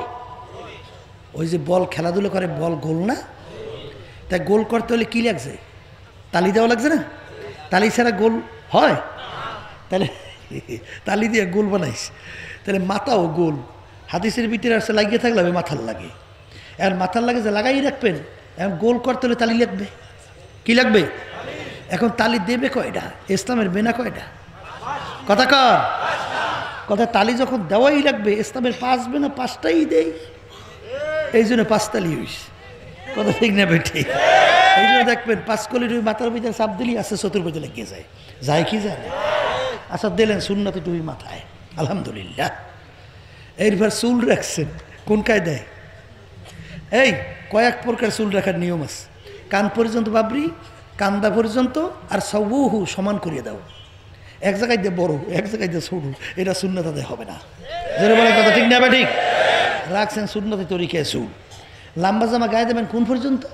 ওই যে বল খেলাধুলো করে, বল গোল না? তাই গোল করতে হলে কী লাগছে? তালি দেওয়া লাগছে না? তালি ছাড়া গোল হয়? তাহলে তালি দিয়ে গোল বানাইস, তাহলে মাথাও গোল। হাদিসের ভিতরে আসছে লাগিয়ে থাকলে হবে মাথার লাগে, আর মাথার লাগে যে লাগাই রাখবেন। এখন গোল করতে হলে তালি লাগবে, কি লাগবে? এখন তালি দেবে কয়টা? ইসলামের বেনা কয়টা? কথা কর কথা। তালি যখন দেওয়াই লাগবে, ইসলামের পাঁচ বেনা পাঁচটাই দেই, এই জন্য পাঁচ তালি হইস। কথা ঠিক না বেঠি? এই জন্য দেখবেন পাঁচকলি টুপি মাথার ভিতরে চাপ দিলেই আসছে চতুর্ভুজে লেগে যায়, যায় কি জানে? আচ্ছা দিলেন সুন্নতি টুপি মাথায়, আলহামদুলিল্লাহ। এরপর চুল রাখছেন কোন কায়দায়? এই কয়েক প্রকার চুল রাখার নিয়ম আছে। কান পর্যন্ত বাবরি, কান্দা পর্যন্ত, আর সবহু সমান করিয়ে দাও। এক জায়গায় দিয়ে বড়, এক জায়গায় দিয়ে ছোট, এটা সুন্নত আদায় হবে না। যেটা বলে কথা ঠিক না বা ঠিক? রাখছেন সুন্নতি তরিকায় চুল। লম্বা জামা গায়ে দেবেন কোন পর্যন্ত?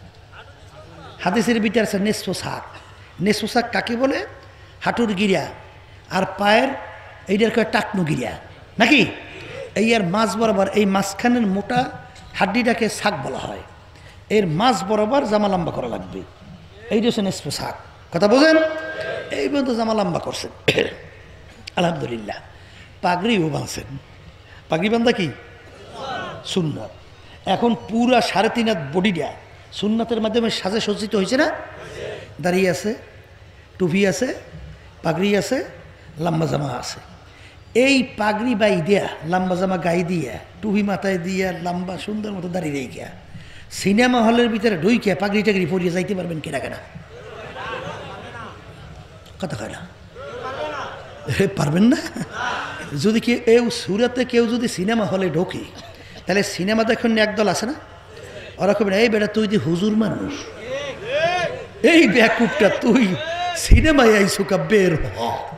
হাদিসের ভিতরে আছে নেস পোশাক। নেস পোশাক কাকে বলে? হাঁটুর গিরা আর পায়ের এইটার কয় টাকনু গিরা, নাকি? এই আর মাছ বরাবর, এই মাঝখানের মোটা হাড্ডিটাকে শাক বলা হয়। এর মাছ বরাবর জামা লম্বা করা লাগবে, এইটা হচ্ছে নেস পোশাক। কথা বোঝেন? এই পর্যন্ত জামা লম্বা করছেন, আলহামদুলিল্লাহ। পাগড়িও বাঁধছেন। পাগড়ি বান্ধা কি সুন্নত। এখন পুরা সাড়ে তিন হাত বডিটা সুন্নতের মাধ্যমে সাজে সজ্জিত হয়েছে না? দাঁড়িয়ে আছে, টুপি আছে, পাগড়ি আছে, লম্বা জামা আছে। এই পাগড়ি বাই দিয়া, লম্বা জামা গায়ে দিয়া, টুপি মাথায় দিয়া, লম্বা সুন্দর মতো দাঁড়িয়ে রেই গিয়া সিনেমা হলের ভিতরে ঢুইকিয়া পাগড়ি টাগড়ি পরিয়ে যাইতে পারবেন কেনা কেনা? কথা কয় না? পারবেন না? যদি কেউ এই সুরাতে কেউ যদি সিনেমা হলে ঢোকে, তাহলে সিনেমা দেখুন একদল আছে না, ওরা কবেন এই বেটা তুই যে হুজুর মানুষ, এই ব্যাকুপটা তুই সিনেমায় আইসো কা, বের হ।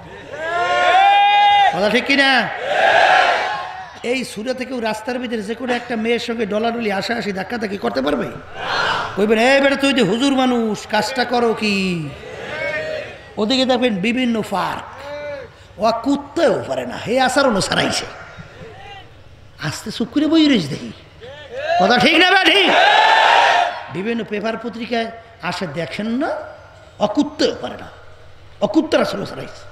কথা ঠিক কিনা? এই সুরাতে কেউ রাস্তার ভিতরে যে কোনো একটা মেয়ের সঙ্গে ডলাডলি আসা আসি ধাক্কা ধাক্কি করতে পারবে? কইবেন এই বেটা তুই যে হুজুর মানুষ, কাজটা করো কি? ওদিকে দেখবেন বিভিন্ন পার্ক, ও কুত্তেও পারে না, হে আচরণও ছাড়াইছে, আস্তে চুপ করে বই রয়েছে দেখি। কথা ঠিক না বা ঠিক? বিভিন্ন পেপার পত্রিকায় আসে, দেখেন না, অকুত্তেও পারে না, অকুত্তের আচরণ ছাড়াইছে।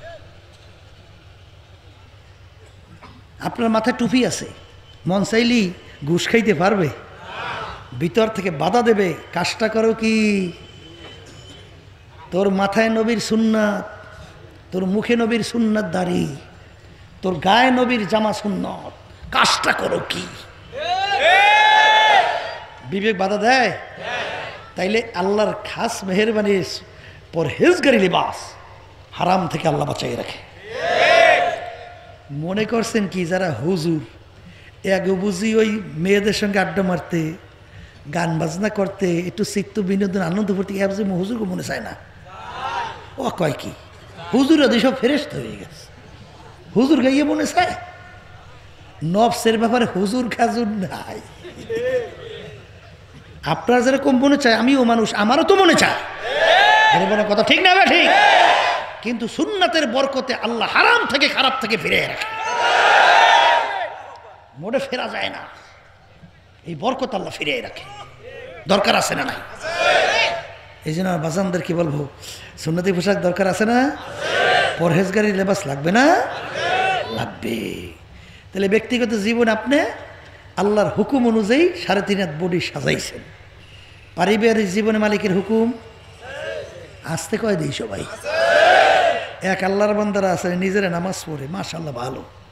আপনার মাথায় টুপি আছে, মন চাইলেই ঘুষ খাইতে পারবে, ভিতর থেকে বাধা দেবে, কাজটা করো কি? তোর মাথায় নবীর সুন্নাত, তোর মুখে নবীর সুন্নাত দাড়ি, তোর গায়ে নবীর জামা সুন্নত, কাজটা করো কি? বিবেক বাধা দেয়? তাইলে আল্লাহর খাস মেহেরবানি পরহেজগারি লিবাস, হারাম থেকে আল্লাহ বাঁচাই রাখে। মনে করছেন কি যারা হুজুর, এক বুঝি ওই মেয়েদের সঙ্গে আড্ডা মারতে, গান বাজনা করতে, একটু চিত্ত বিনোদন আনন্দ করতে, এক যে হুজুরকে মনে চায় না? ও কয় কি হুজুর ওদের সব ফেরেশতা হয়ে গেছে, হুজুর গাইয়ে মনে চায়? নফসের ব্যাপারে হুজুর খাজুর নাই। আপনার যেরকম মনে চায়, আমিও মানুষ, আমারও তো মনে চায়, কথা ঠিক না? ঠিক। কিন্তু সুন্নাতের বরকতে আল্লাহ হারাম থেকে, খারাপ থেকে ফিরে রাখে, মোড়ে ফেরা যায় না। এই বরকত আল্লাহ ফিরে রাখে, দরকার আছে না নাই? এই জন্য বাজানদের কি বলবো, সুন্নতি পোশাক দরকার আছে না? পরহেজগারি লেবাস লাগবে না? লাগবে। তাহলে ব্যক্তিগত জীবন আপনি আল্লাহর হুকুম অনুযায়ী সাড়ে তিন হাত বডি সাজাইছেন। পারিবারিক জীবনে মালিকের হুকুম আসতে কয় দিই সবাই। এক আল্লাহর বান্দারা আছে নিজেরা নামাজ পড়ে, মাশাআল্লাহ ভালো,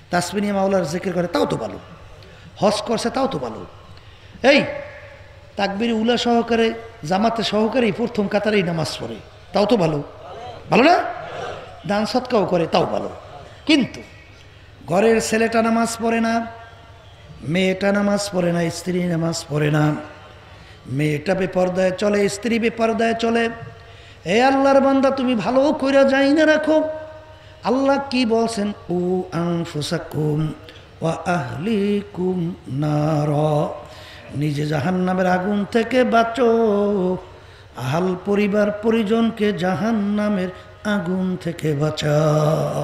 তাসবিহ নিয়ে মাওলার জিকির করে, তাও তো ভালো। হজ করছে, তাও তো ভালো। এই তাকবীর উলা সহকারে জামাতে সহকারে প্রথম কাতারেই নামাজ পড়ে, তাও তো ভালো, ভালো না? দান সৎকাও করে, তাও ভালো। কিন্তু ঘরের ছেলেটা নামাজ পড়ে না, মেয়েটা নামাজ পড়ে না, স্ত্রী নামাজ পড়ে না, মেয়েটা বেপরদায় চলে, স্ত্রী বেপরদায় চলে। এ আল্লাহর বান্দা, তুমি ভালো কইরা যাই না রাখো। আল্লাহ কি বলছেন? উ আনফুসাকুম ওয়া আহলিকুম নার, নিজে জাহান্নামের আগুন থেকে বাঁচো, আহাল পরিবার পরিজনকে জাহান্নামের আগুন থেকে বাঁচাও।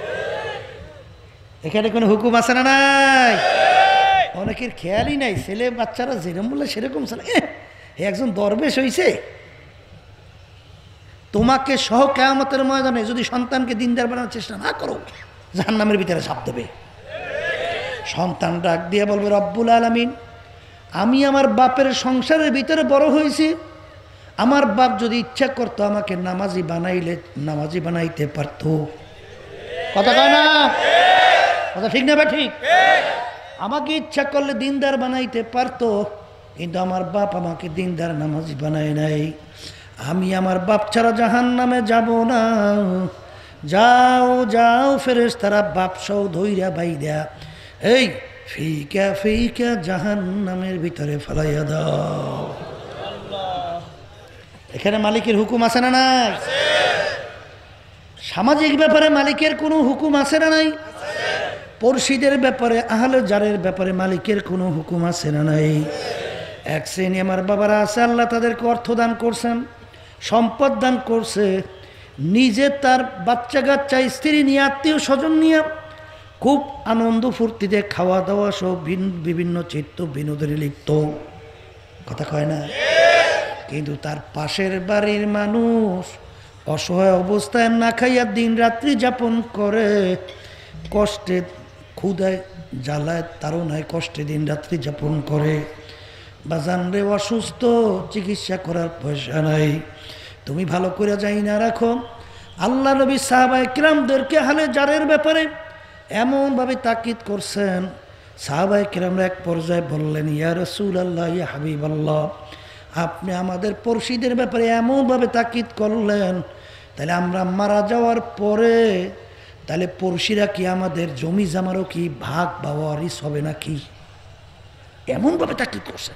এখানে কোনো হুকুম আছে না নাই? অনেকের খেয়ালই নাই, ছেলে বাচ্চারা যেরকম বলে সেরকম ছেলে। একজন দরবেশ হইছে, তোমাকে সহ কিয়ামতের ময়দানে যদি সন্তানকে দিনদার বানানোর চেষ্টা না করো, জাহান্নামের ভিতরে ঝাঁপ দেবে। সন্তান ডাক দিয়ে বলবে, রব্বুল আলামিন, আমি আমার বাপের সংসারের ভিতরে বড় হয়েছি, আমার বাপ যদি ইচ্ছা করতো আমাকে নামাজি বানাইলে নামাজি বানাইতে পারতো। কথা কয় না? কথা ঠিক না? বা ঠিক? আমাকে ইচ্ছা করলে দিনদার বানাইতে পারতো, কিন্তু আমার বাপ আমাকে দিনদার নামাজি বানায় নাই। আমি আমার বাপ ছাড়া জাহান্নামে যাব না। যাও যাও ফেরেশতারা বাপ সহ ধইরা বাইরা এই ফিকা ফিকা জাহান্নামের ভিতরে ফেলাইয়া দাও। এখানে মালিকের হুকুম আছে না নাই? সামাজিক ব্যাপারে মালিকের কোনো হুকুম আছে না নাই? পড়শিদের ব্যাপারে, আহলে জারের ব্যাপারে মালিকের কোনো হুকুম আছে না নাই? এক শ্রেণী আমার বাবারা আছে, আল্লাহ তাদেরকে অর্থ দান করছেন, সম্পদ দান করছে, নিজে তার বাচ্চা কাচ্চা স্ত্রী নিয়ে আত্মীয় স্বজন নিয়ে খুব আনন্দ ফুর্তিতে খাওয়া দাওয়া সব বিভিন্ন চিত্ত বিনোদনে লিপ্ত। কথা কয় না? কিন্তু তার পাশের বাড়ির মানুষ অসহায় অবস্থায় না খাইয়া দিন রাত্রি যাপন করে, কষ্টে ক্ষুধায় জ্বালায় তাড়নায় কষ্টে দিন রাত্রি যাপন করে। বাজান রে, অসুস্থ, চিকিৎসা করার পয়সা নাই, তুমি ভালো করে যাই না রাখো। আল্লাহ নবী সাহাবায়ে কিরামদেরকে হালে জারের ব্যাপারে এমনভাবে তাকিদ করছেন, সাহাবায়ে কিরামরা এক পর্যায়ে বললেন, ইয়া রাসূলুল্লাহ, ইয়া হাবিবাল্লাহ, আপনি আমাদের পড়শিদের ব্যাপারে এমনভাবে তাকিদ করলেন, তাহলে আমরা মারা যাওয়ার পরে তাহলে পড়শিরা কি আমাদের জমি জামারও কি ভাগ বা ওয়ারিস হবে নাকি? এমনভাবে তাকিদ করছেন।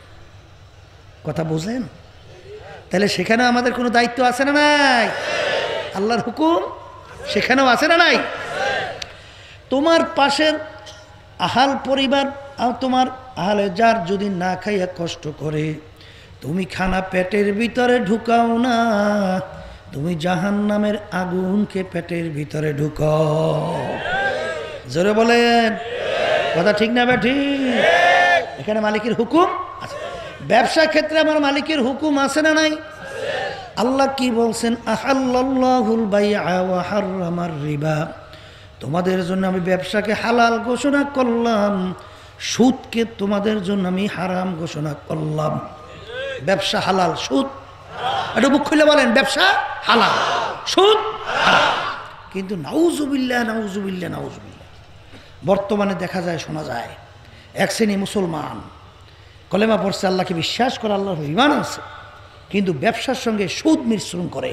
কথা বুঝেন? তাহলে সেখানে আমাদের কোনো দায়িত্ব আছে না নাই? আল্লাহর হুকুম সেখানেও আছে না নাই? তোমার পাশের আহাল পরিবার আর তোমার আহালে যার যদি না খাইয়া কষ্ট করে, তুমি খানা পেটের ভিতরে ঢুকাও না, তুমি জাহান্নামের আগুনকে পেটের ভিতরে ঢুকাও। জোরে বলেন, কথা ঠিক না বেঠি? এখানে মালিকের হুকুম আছে। ব্যবসা ক্ষেত্রে আমার মালিকের হুকুম আছে না নাই? আল্লাহ কি বলছেন? আহাল্লাল্লাহুল বাইআ ওয়া হাররামার রিবা, তোমাদের জন্য আমি ব্যবসাকে হালাল ঘোষণা করলাম, সুদকে তোমাদের জন্য আমি হারাম ঘোষণা করলাম। ব্যবসা হালাল, সুদ, এটা মুখ খুলে বলেন, ব্যবসা হালাল, সুদ হারাম। কিন্তু নাউজুবিল্লাহ নাউজুবিল্লাহ নাউজুবিল্লাহ, বর্তমানে দেখা যায়, শোনা যায়, এক শ্রেণী মুসলমান কলেমা পড়ছে, আল্লাহকে বিশ্বাস করে, আল্লাহর ঈমান আছে, কিন্তু ব্যবসার সঙ্গে সুদ মিশ্রণ করে।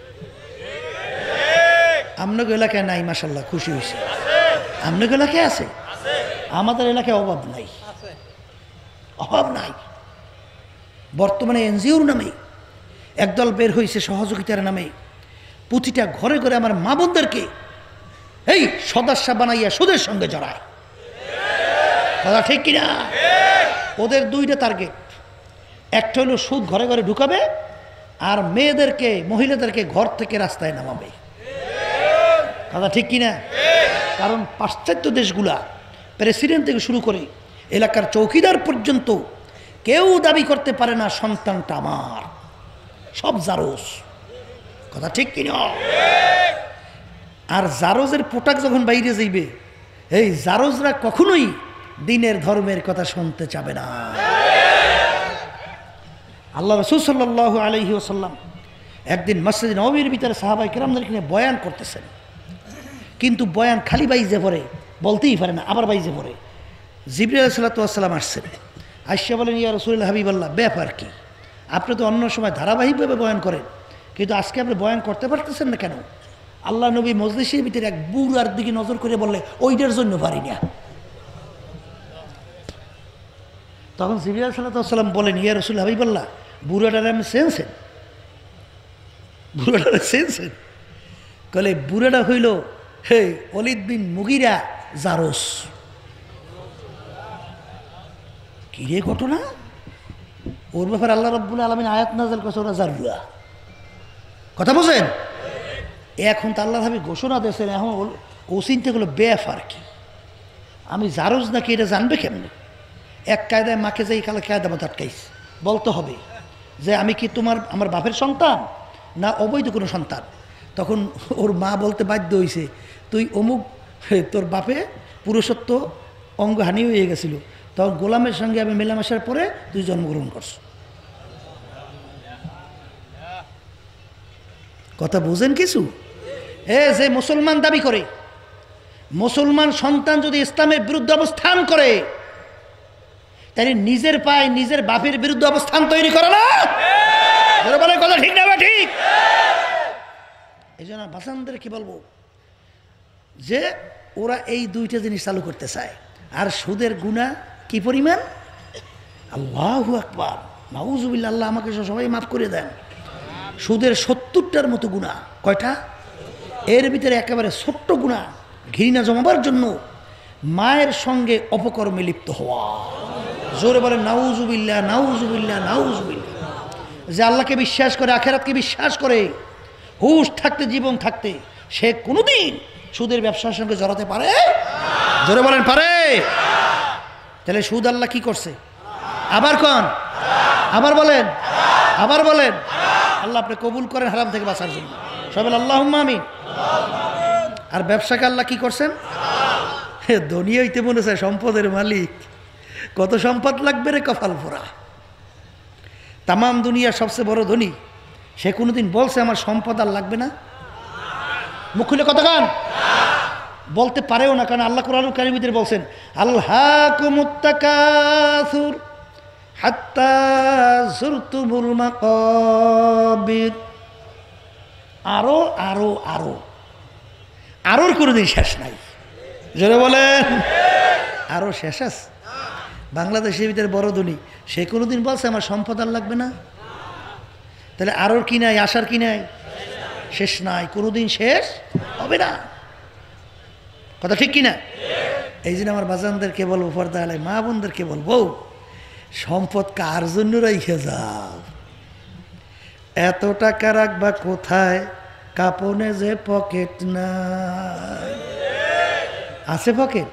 আপনাকে এলাকায় নাই? মাশাআল্লাহ, খুশি হয়েছে। আপনাকে এলাকায় আছে? আমাদের এলাকায় অভাব নাই, অভাব নাই। বর্তমানে এনজিওর নামে একদল বের হয়েছে, সহযোগিতার নামে প্রতিটা ঘরে ঘরে আমার মা বোনদেরকে এই সদস্য বানাইয়া সুদের সঙ্গে জড়ায়। কথা ঠিক কিনা? ওদের দুইটা টার্গেট, একটা হলো সুদ ঘরে ঘরে ঢুকাবে, আর মেয়েদেরকে মহিলাদেরকে ঘর থেকে রাস্তায় নামাবে। কথা ঠিক কিনা? কারণ পাশ্চাত্য দেশগুলা প্রেসিডেন্ট থেকে শুরু করে এলাকার চৌকিদার পর্যন্ত কেউ দাবি করতে পারে না সন্তানটা আমার, সব জারজ। কথা ঠিক কিনা? আর জারজের পোটাক যখন বাইরে যাইবে, এই জারজরা কখনোই দিনের ধর্মের কথা শুনতে চাবে না। আল্লাহ রাসূল সাল্লাল্লাহু আলাইহি ওয়াসাল্লাম একদিন মসজিদ নববীর ভিতরে সাহাবায়ে কেরামদেরকে নিয়ে বয়ান করতেছেন, কিন্তু বয়ান খালি বাইজে পড়ে, বলতেই পারে না, আবার বাইজে পড়ে। জিবরিল আলাইহিস সালাতু ওয়াস সালাম আসছেন, আয়েশা বলেন ইয়া রাসূলুল্লাহ হাবিবাল্লাহ, ব্যাপার কি? আপনি তো অন্য সময় ধারাবাহিকভাবে বয়ান করেন, কিন্তু আজকে আপনি বয়ান করতে পারতেছেন না কেন? আল্লাহ নবী মজলিসের ভিতরে এক বুড়ার দিকে নজর করে বললে, ওইটার জন্য পারি না। তখন জিবরিল আলাইহিস সালাতু ওয়াস সালাম বলেন, ইয়া রাসূলুল্লাহ হাবিবাল্লাহ, বুড়াটার আমি চেনছেন? বুড়াটার চেনছেন? কলে বুড়াটা হইল হে ওয়ালিদ বিন মুগিরা জারস। কিরে ঘটনা? ওর ব্যাপারে আল্লাহ রাব্বুল আলামিন আয়াত নাযিল করেছে, ওরা জারুয়া। কথা বুঝেন? এখন তো আল্লাহ হাবিব ঘোষণা দিয়েছেন, এখন ও চিন্তাগুলো ব্যাপার কি? আমি জারজ নাকি এটা জানবে কেমনে? এক কায়দায় মাকে যাই কালে কায়দা মতো আটকাইছে, বলতে হবে যে আমি কি তোমার আমার বাপের সন্তান না অবৈধ কোনো সন্তান? তখন ওর মা বলতে বাধ্য হয়েছে, তুই অমুক, তোর বাপে পুরুষত্ব অঙ্গহানি হয়ে গেছিল, তখন গোলামের সঙ্গে আমি মেলামেশার পরে তুই জন্মগ্রহণ করছ। কথা বুঝেন কিছু? এ যে মুসলমান দাবি করে, মুসলমান সন্তান যদি ইসলামের বিরুদ্ধে অবস্থান করে, তাহলে নিজের পায়ে নিজের বাপের বিরুদ্ধে অবস্থান তৈরি করে না? বলে কথা ঠিক না? ঠিক। এই জন্য বাসানদের কি বলবো, যে ওরা এই দুইটা জিনিস চালু করতে চায়। আর সুদের গুনাহ কি পরিমাণ! আল্লাহু আকবার, নাউজুবিল্লাহ, আল্লাহ আমাকে সবাই মাফ করে দেন। সুদের সত্তরটার মতো গুনাহ। কয়টা? এর ভিতরে একেবারে ছোট্ট গুনাহ, ঘৃণা জমাবার জন্য মায়ের সঙ্গে অপকর্মে লিপ্ত হওয়া। জোরে বলেন নাউজুবিল্লাহ, নাউজুবিল্লাহ, নাউজুবিল্লাহ। যে আল্লাহকে বিশ্বাস করে, আখিরাতকে বিশ্বাস করে, হুশ থাকতে জীবন থাকতে সে কোনোদিন সুদের ব্যবসার সঙ্গে জড়াতে পারে? জোরে বলেন পারে? তাহলে সুদ আল্লাহ কি করছে? আবার কোন? আবার বলেন, আবার বলেন। আল্লাহ আপনি কবুল করেন হারাম থেকে বাঁচার জন্য, সবাই আল্লাহুম্মা আমিন। আর ব্যবসাকে আল্লাহ কি করছেন? ধনী হইতে মনে চায়, সম্পদের মালিক, কত সম্পদ লাগবে রে কপাল পোড়া। তামাম দুনিয়ার সবচেয়ে বড় ধনী, সে কোনোদিন বলছে আমার সম্পদ আর লাগবে না? মুখ খুলে কথা গান বলতে পারেও না, কারণ আল্লাহ কোরআনুল কারীমের ভিতরে বলছেন, আলহাকুমুত তাকাসুর হাত্তা যুরতুমুল মাকাবির। আরো আরো আরো আরোর কোনোদিন শেষ নাই। জোরে বলেন, আরো শেষ আছে? বাংলাদেশের ভিতরে বড় ধনী, সে কোনোদিন বলছে আমার সম্পদ আর লাগবে না? তাহলে আরোর কি নাই, আশার কি নাই? শেষ নাই, কোনোদিন শেষ হবে না। কথা ঠিক কিনা? এই জন্য আমার বাজানদেরকে বলবো, পর্দা আলাই মা বোনদেরকে বলবো, সম্পদ কার জন্য রাইখে যাও? এত টাকা রাখবা কোথায়? কাপনে যে পকেট নাই। আছে পকেট?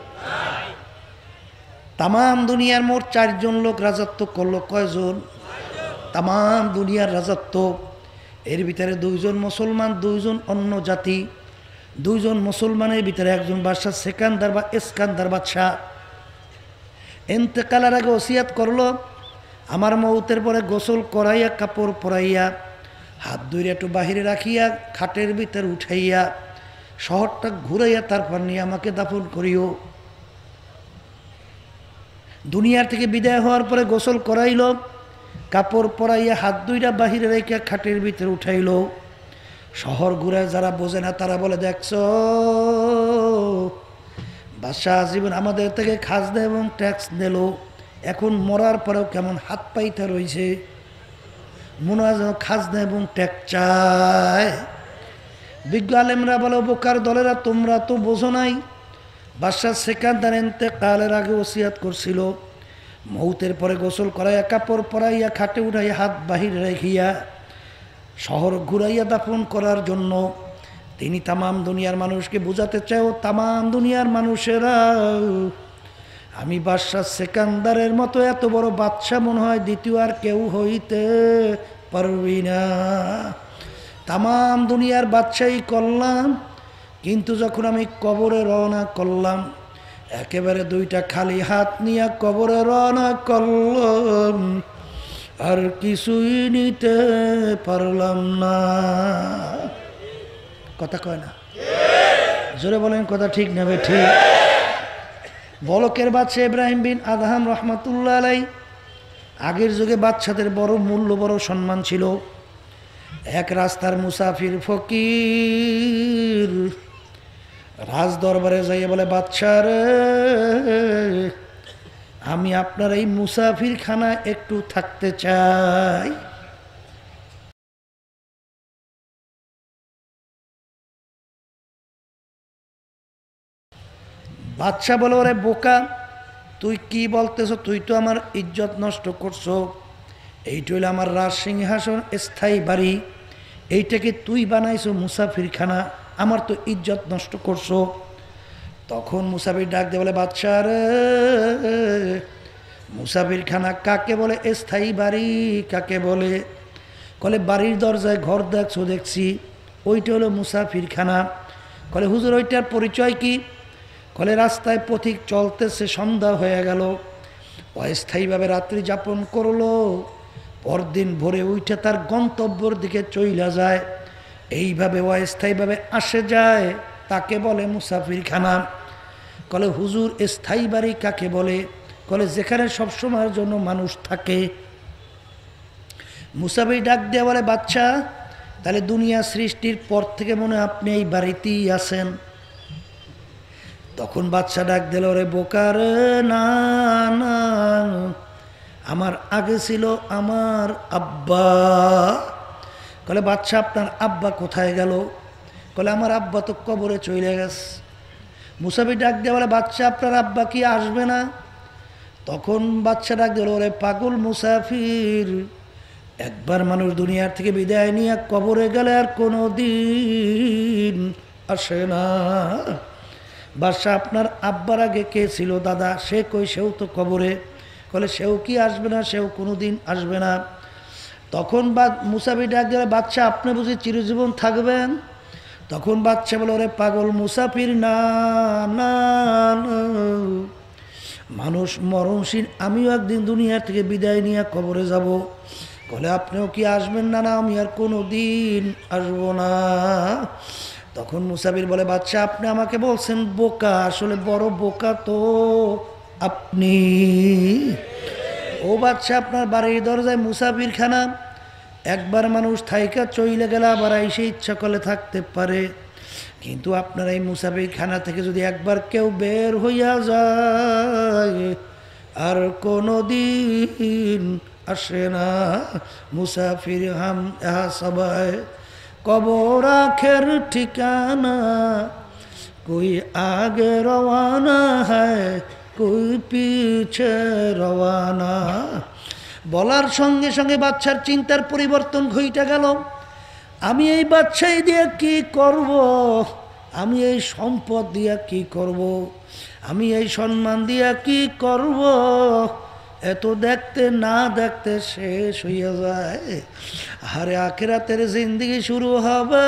তামাম দুনিয়ার মোট চারজন লোক রাজত্ব করলো। কয়জন? তামাম দুনিয়ার রাজত্ব। এর ভিতরে দুইজন মুসলমান, দুইজন অন্য জাতি। দুইজন মুসলমানের ভিতরে একজন বাদশাহ সেকান্দার বা ইস্কান্দার বাদশাহ ইন্তেকালের আগে ওসিয়াত করলো, আমার মৌতের পরে গোসল করাইয়া কাপড় পরাইয়া হাত ধরে একটু বাহিরে রাখিয়া খাটের ভিতরে উঠাইয়া শহরটা ঘুরাইয়া তারপর নিয়ে আমাকে দাফন করিও। দুনিয়ার থেকে বিদায় হওয়ার পরে গোসল করাইল, কাপড় পরাইয়া হাত দুইটা বাহিরে রেখে খাটের ভিতরে উঠাইল। শহর ঘুরে যারা বোঝে না তারা বলে, দেখছো বাদশাহ জীবন আমাদের থেকে খাজনা এবং ট্যাক্স নিল, এখন মরার পরেও কেমন হাত পাইতে রয়েছে, মনে হয় যেন খাজনা এবং ট্যাক্স চায়। বিজ্ঞ আলেমরা বলে, বোকার দলেরা তোমরা তো বোঝো নাই, বাদশাহ সেকান্দার ইন্তেকালের আগে ওসিয়াত করছিল, মৌতের পরে গোসল করাইয়া কাপড় পরাইয়া খাটে উঠাইয়া হাত বাহির রেখিয়া শহর ঘুরাইয়া দাফন করার জন্য। তিনি তামাম দুনিয়ার মানুষকে বোঝাতে চাও, তামাম দুনিয়ার মানুষেরা, আমি বাদশাহ সেকান্দারের মতো এত বড় বাদশাহ মনে হয় দ্বিতীয় আর কেউ হইতে পারবি না। তামাম দুনিয়ার বাদশাহী করলাম, কিন্তু যখন আমি কবরে রওনা করলাম, একেবারে দুইটা খালি হাত নিয়ে কবরে রওনা করলাম, আর কিছুই নিতে পারলাম না। কথা কয় না? জোরে বলেন কথা ঠিক নেবে? ঠিক। বলকের বাদশা ইব্রাহিম বিন আদহাম রহমাতুল্লাহ আলাই। আগের যুগে বাদশাদের বড় মূল্য, বড় সম্মান ছিল। এক রাস্তার মুসাফির ফকির রাজ দরবারে যাইয়ে বলে, বাদশা রে, আমি আপনার এই মুসাফির খানা একটু থাকতে চাই। বাদশা বলে, ওরে বোকা, তুই কি বলতেছ? তুই তো আমার ইজ্জত নষ্ট করছো। এইটা হইল আমার রাজ সিংহাসন, স্থায়ী বাড়ি, এইটাকে তুই বানাইছো মুসাফিরখানা, আমার তো ইজ্জত নষ্ট করছো। তখন মুসাফির ডাক দিয়ে বলে, বাদশা রে, মুসাফিরখানা কাকে বলে? স্থায়ী বাড়ি কাকে বলে? কলে, বাড়ির দরজায় ঘর দেখছো দেখছি, ওইটা হলো মুসাফিরখানা। কলে, হুজুর ওইটার পরিচয় কি? কলে, রাস্তায় পথিক চলতেছে, সন্ধ্যা হয়ে গেল, অস্থায়ীভাবে রাত্রি যাপন করলো, পরদিন ভোরে উঠে তার গন্তব্যর দিকে চইলা যায়, এইভাবে অস্থায়ীভাবে আসে যায়, তাকে বলে মুসাফিরখানা। কলে, হুজুর স্থায়ী বাড়ি কাকে বলে? কলে, যেখানে সবসময়ের জন্য মানুষ থাকে। মুসাফির ডাক দিয়ে বলে, বাচ্চা, তাহলে দুনিয়া সৃষ্টির পর থেকে মনে আপনি এই বাড়িতেই আছেন। তখন বাদশা ডাক দিল, রে বোকার, না না, আমার আগে ছিল আমার আব্বা। কলে, বাদশা, আপনার আব্বা কোথায় গেল? কলে, আমার আব্বা তো কবরে চলে গেছে। মুসাফির ডাক দিয়ে বলে, বাদশা, আপনার আব্বা কি আসবে না? তখন বাদশা ডাক দিল, রে পাগল মুসাফির, একবার মানুষ দুনিয়ার থেকে বিদায় নিয়ে কবরে গেলে আর কোনো দিন আসে না। বাদশা, আপনার আব্বার আগে কে ছিল? দাদা। সে কই? সেও তো কবরে। কলে, সেও কি আসবে না? সেও কোনো দিন আসবে না। তখন বাদ মুসাফির ডাক দিলে, বাদশা, আপনি বুঝি চিরজীবন থাকবেন? তখন বাদশা বলে, ওরে পাগল মুসাফির, না না, মানুষ মরণশীল, আমিও একদিন দুনিয়া থেকে বিদায় নিয়ে কবরে যাব। কলে, আপনিও কি আসবেন? না না, আমি আর কোনো দিন আসবো না। তখন মুসাফির বলে, বাদশা, আপনি আমাকে বলছেন বোকা, আসলে বড় বোকা তো আপনি। ও বাদশা, আপনার বাড়ির দরজায় মুসাফিরখানা, একবার মানুষ থাইকা চইলে গেলে আবার এসে ইচ্ছা করলে থাকতে পারে, কিন্তু আপনার এই মুসাফিরখানা থেকে যদি একবার কেউ বের হইয়া যায় আর কোনো দিন আসে না। মুসাফির হাম ইহা সবাই কবর আখের ঠিকানা, কোই আগে রওয়ানা হ্যায়, কোই পিছে রওয়ানা। বলার সঙ্গে সঙ্গে বাচ্চার চিন্তার পরিবর্তন ঘইটা গেল। আমি এই বাচ্চাই দিয়ে কি করব? আমি এই সম্পদ দিয়া কি করব? আমি এই সম্মান দিয়া কি করব? এত দেখতে না দেখতে শেষ হইয়া যায়। আরে আখিরাতের জিন্দেগি শুরু হবে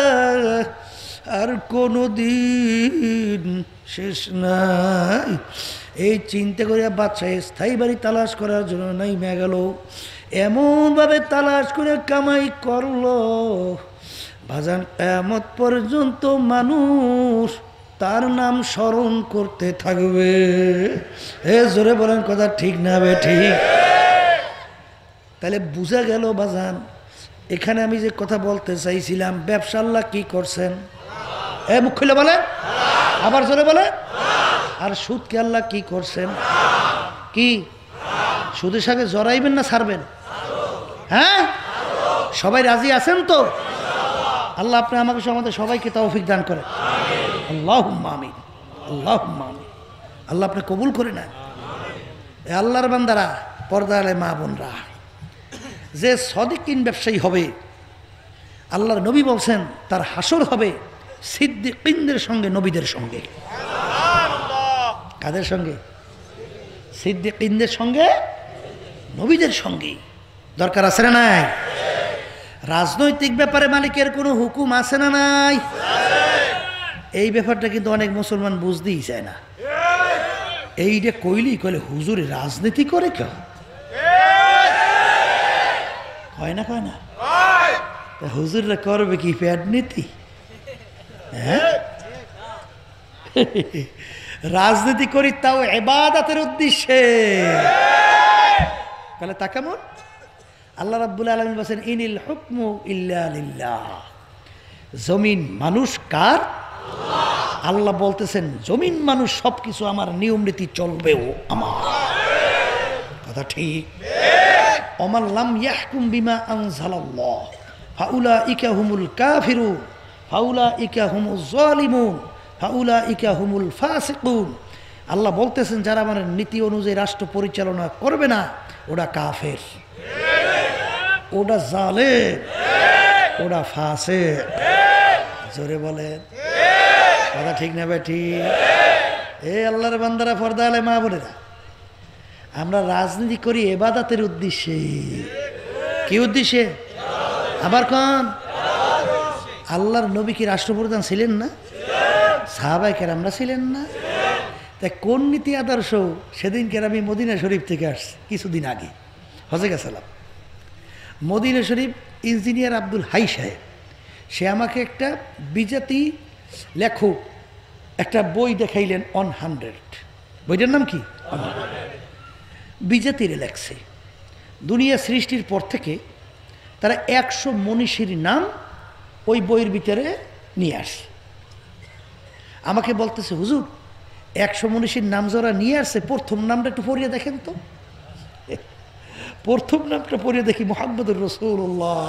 আর কোনো দিন শেষ নাই। এই চিন্তা করিয়া বাচ্চা স্থায়ী বাড়ি তালাশ করার জন্য নাইমা গেল। এমনভাবে তালাশ করে কামাই করলো, বাজান কিয়ামত পর্যন্ত মানুষ তার নাম স্মরণ করতে থাকবে। এ জোরে বলেন কথা ঠিক না বে ঠিক? তাহলে বুঝা গেল বাজান, এখানে আমি যে কথা বলতে চাইছিলাম, ব্যবসা আল্লাহ কি করছেন? এ মুখ খুলে বলে, আবার জোরে বলে। আর সুদকে আল্লাহ কি করছেন? কি সুদের সঙ্গে জড়াইবেন না ছাড়বেন? হ্যাঁ, সবাই রাজি আছেন তো? আল্লাহ আপনি আমাকে আমাদের সবাইকে তৌফিক দান করে। আল্লাহুম্মা আমিন, আল্লাহুম্মা আমিন। আল্লাহ আপনি কবুল করে নেন। এ আল্লাহর বান্দারা, পর্দালে মা বোনরা, যে সদিকিন ব্যবসায়ী হবে, আল্লাহর নবী বলছেন তার হাসর হবে সিদ্দিকিনদের সঙ্গে, নবীদের সঙ্গে। কাদের সঙ্গে? সিদ্দিকিনদের সঙ্গে, নবীদের সঙ্গে। দরকার আছে না নাই? রাজনৈতিক ব্যাপারে মালিকের কোনো হুকুম আছে না নাই? এই ব্যাপারটা কিন্তু অনেক মুসলমান বুঝতেই চায় না। এইটা কইলি কইলে হুজুরে রাজনীতি করে কেউ হয় না, কয় না? হুজুররা করবে কি প্যাড নীতি? হ্যাঁ, রাজনীতি করি তাও ইবাদতের উদ্দেশ্যে। তাহলে তা কেমন? আল্লাহ রাব্বুল আলামিন বলেন ইনিল হুকমু ইল্লা লিল্লাহ, জমিন মানুষ কার? আল্লাহ বলতেছেন জমিন মানুষ সবকিছু আমার নিয়ম নীতি চলবেও আমার। কথা ঠিক? ওমান লাম ইয়াহকুম বিমা আনজালাল্লাহ ফাউলাইকা হুমুল কাফিরুন ফাউলাইকা হুমুজ জালিমুন ফাউলাইকা হুমুল ফাসিকুন। আল্লাহ বলতেছেন যারা আমার নীতি অনুযায়ী রাষ্ট্র পরিচালনা করবে না ওরা কাফের, ওটা জালেম, ওটা ফাসিক। জোরে বলেন কথা ঠিক না ভাই? ঠিক। এ আল্লাহর বান্দারা, পর্দা আলে মা বোনেরা, আমরা রাজনীতি করি ইবাদতের উদ্দেশ্যে। কি উদ্দেশ্যে? আবার কোন? আল্লাহর নবী কি রাষ্ট্রপ্রধান ছিলেন না? সাহাবায়ে কেরামরা ছিলেন না? তাই কোন নীতি আদর্শ? সেদিনকে আমি মদিনা শরীফ থেকে আসছি কিছুদিন আগে, হজে গেছিলাম। মদিনা শরীফ ইঞ্জিনিয়ার আব্দুল হাই সাহেব, সে আমাকে একটা বিজাতি লেখক একটা বই দেখাইলেন, অন হান্ড্রেড। বইটার নাম কি? বিজাতিরে লেখছে দুনিয়া সৃষ্টির পর থেকে তারা একশো মনীষীর নাম ওই বইয়ের ভিতরে নিয়ে আসে। আমাকে বলতেছে হুজুর একশো মনীষীর নাম যারা নিয়ে আসছে প্রথম নামটা একটু পড়িয়ে দেখেন তো। প্রথম নামটা পড়িয়ে দেখি মুহাম্মদুর রাসূলুল্লাহ।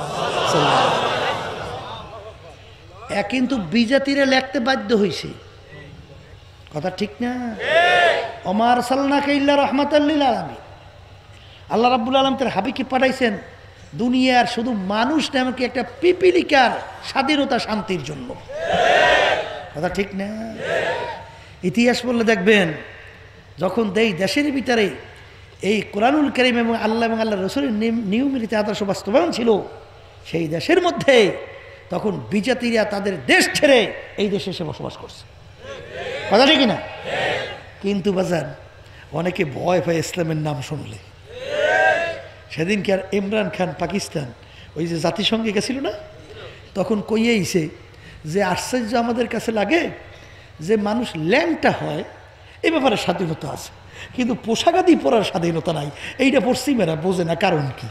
এ কিন্তু বিজাতিরে লিখতে বাধ্য হয়েছে। কথা ঠিক না? ওমা আরসালনাকা ইল্লা রাহমাতাল লিল আলামিন। আল্লাহ রাব্বুল আলামিন তার হাবিবকে পাঠাইছেন দুনিয়ার শুধু মানুষ নামক একটা পিপিলিকার স্বাধীনতা শান্তির জন্য। কথা ঠিক না? ইতিহাস বললে দেখবেন যখন দেই দেশের ভিতরে এই কোরআনুল কারীম এবং আল্লাহ এবং আল্লাহ রসুলের নিয়ম নীতি আদর্শ বাস্তবায়ন ছিল, সেই দেশের মধ্যে তখন বিজাতিরা তাদের দেশ ছেড়ে এই দেশে এসে বসবাস করছে। কথা ঠিক না? কিন্তু বাজার অনেকে ভয় পায় ইসলামের নাম শুনলে। সেদিনকে আর ইমরান খান পাকিস্তান ওই যে জাতিসংঘে গেছিল না, তখন কইয়েইছে যে আশ্চর্য আমাদের কাছে লাগে যে মানুষ ল্যাংটা হয় এ ব্যাপারে স্বাধীনতা আছে, কিন্তু পোশাকাদি পরার স্বাধীনতা নাই। এইটা পশ্চিমেরা বোঝে না, কারণ কি?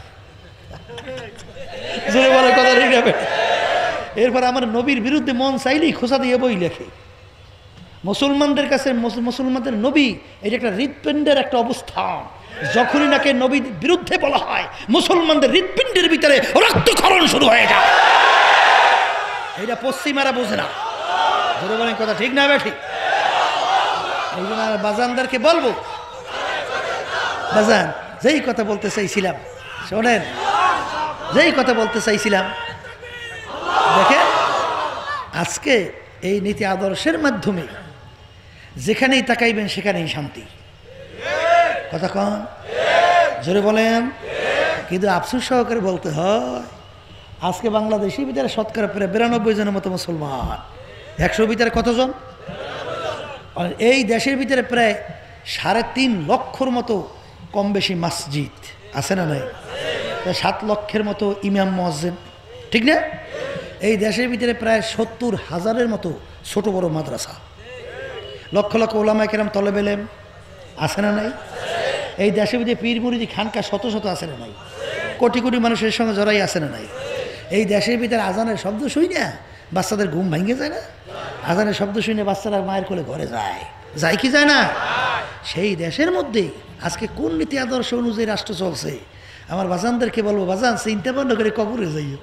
বলে কথা ঠিক হবে। এরপর আমার নবীর বিরুদ্ধে মন চাইলেই খোঁচা দিয়ে বই লেখে। মুসলমানদের কাছে মুসলমানদের নবী এটা একটা হৃৎপিণ্ডের একটা অবস্থান। যখনই নাকি নবীর বিরুদ্ধে বলা হয় মুসলমানদের হৃৎপিণ্ডের ভিতরে রক্তক্ষরণ শুরু হয়ে যায়। এইটা পশ্চিমারা বোঝে না। ধরে বলেন কথা ঠিক না ঠিক? এই জন্য বাজানদারকে বলবো, বাজান যেই কথা বলতে চাইছিলাম শোনেন, যেই কথা বলতে চাইছিলাম দেখেন, আজকে এই নীতি আদর্শের মাধ্যমে যেখানেই তাকাইবেন সেখানেই শান্তি। কথা কন জোরে বলেন। কিন্তু আফসোস সহকারে বলতে হয় আজকে বাংলাদেশের ভিতরে শতকরা প্রায় বিরানব্বই জনের মতো মুসলমান। একশোর ভিতরে কতজন? এই দেশের ভিতরে প্রায় সাড়ে তিন লক্ষর মতো কম বেশি মসজিদ আছে না নাই? সাত লক্ষের মতো ইমাম মুয়াজ্জিন, ঠিক না? এই দেশের ভিতরে প্রায় সত্তর হাজারের মতো ছোট বড় মাদ্রাসা, লক্ষ লক্ষ ওলামায়ে কেরাম তলেব ইলম আছে না নাই? এই দেশের ভিতরে পীর মুরিদি খানকা শত শত আছে না নাই? কোটি কোটি মানুষের সঙ্গে জড়াই আছে না নাই? এই দেশের ভিতরে আজানের শব্দ শুই না বাচ্চাদের ঘুম ভেঙে যায় না? আজানের শব্দ শুনে বাচ্চারা মায়ের কোলে ঘরে যায়, যায় কি যায় না? সেই দেশের মধ্যে আজকে কোন নীতি আদর্শ অনুযায়ী রাষ্ট্র চলছে? আমার বাজানদেরকে বলবো, বাজান চিন্তা ভাবনা করে কবরে যাইও।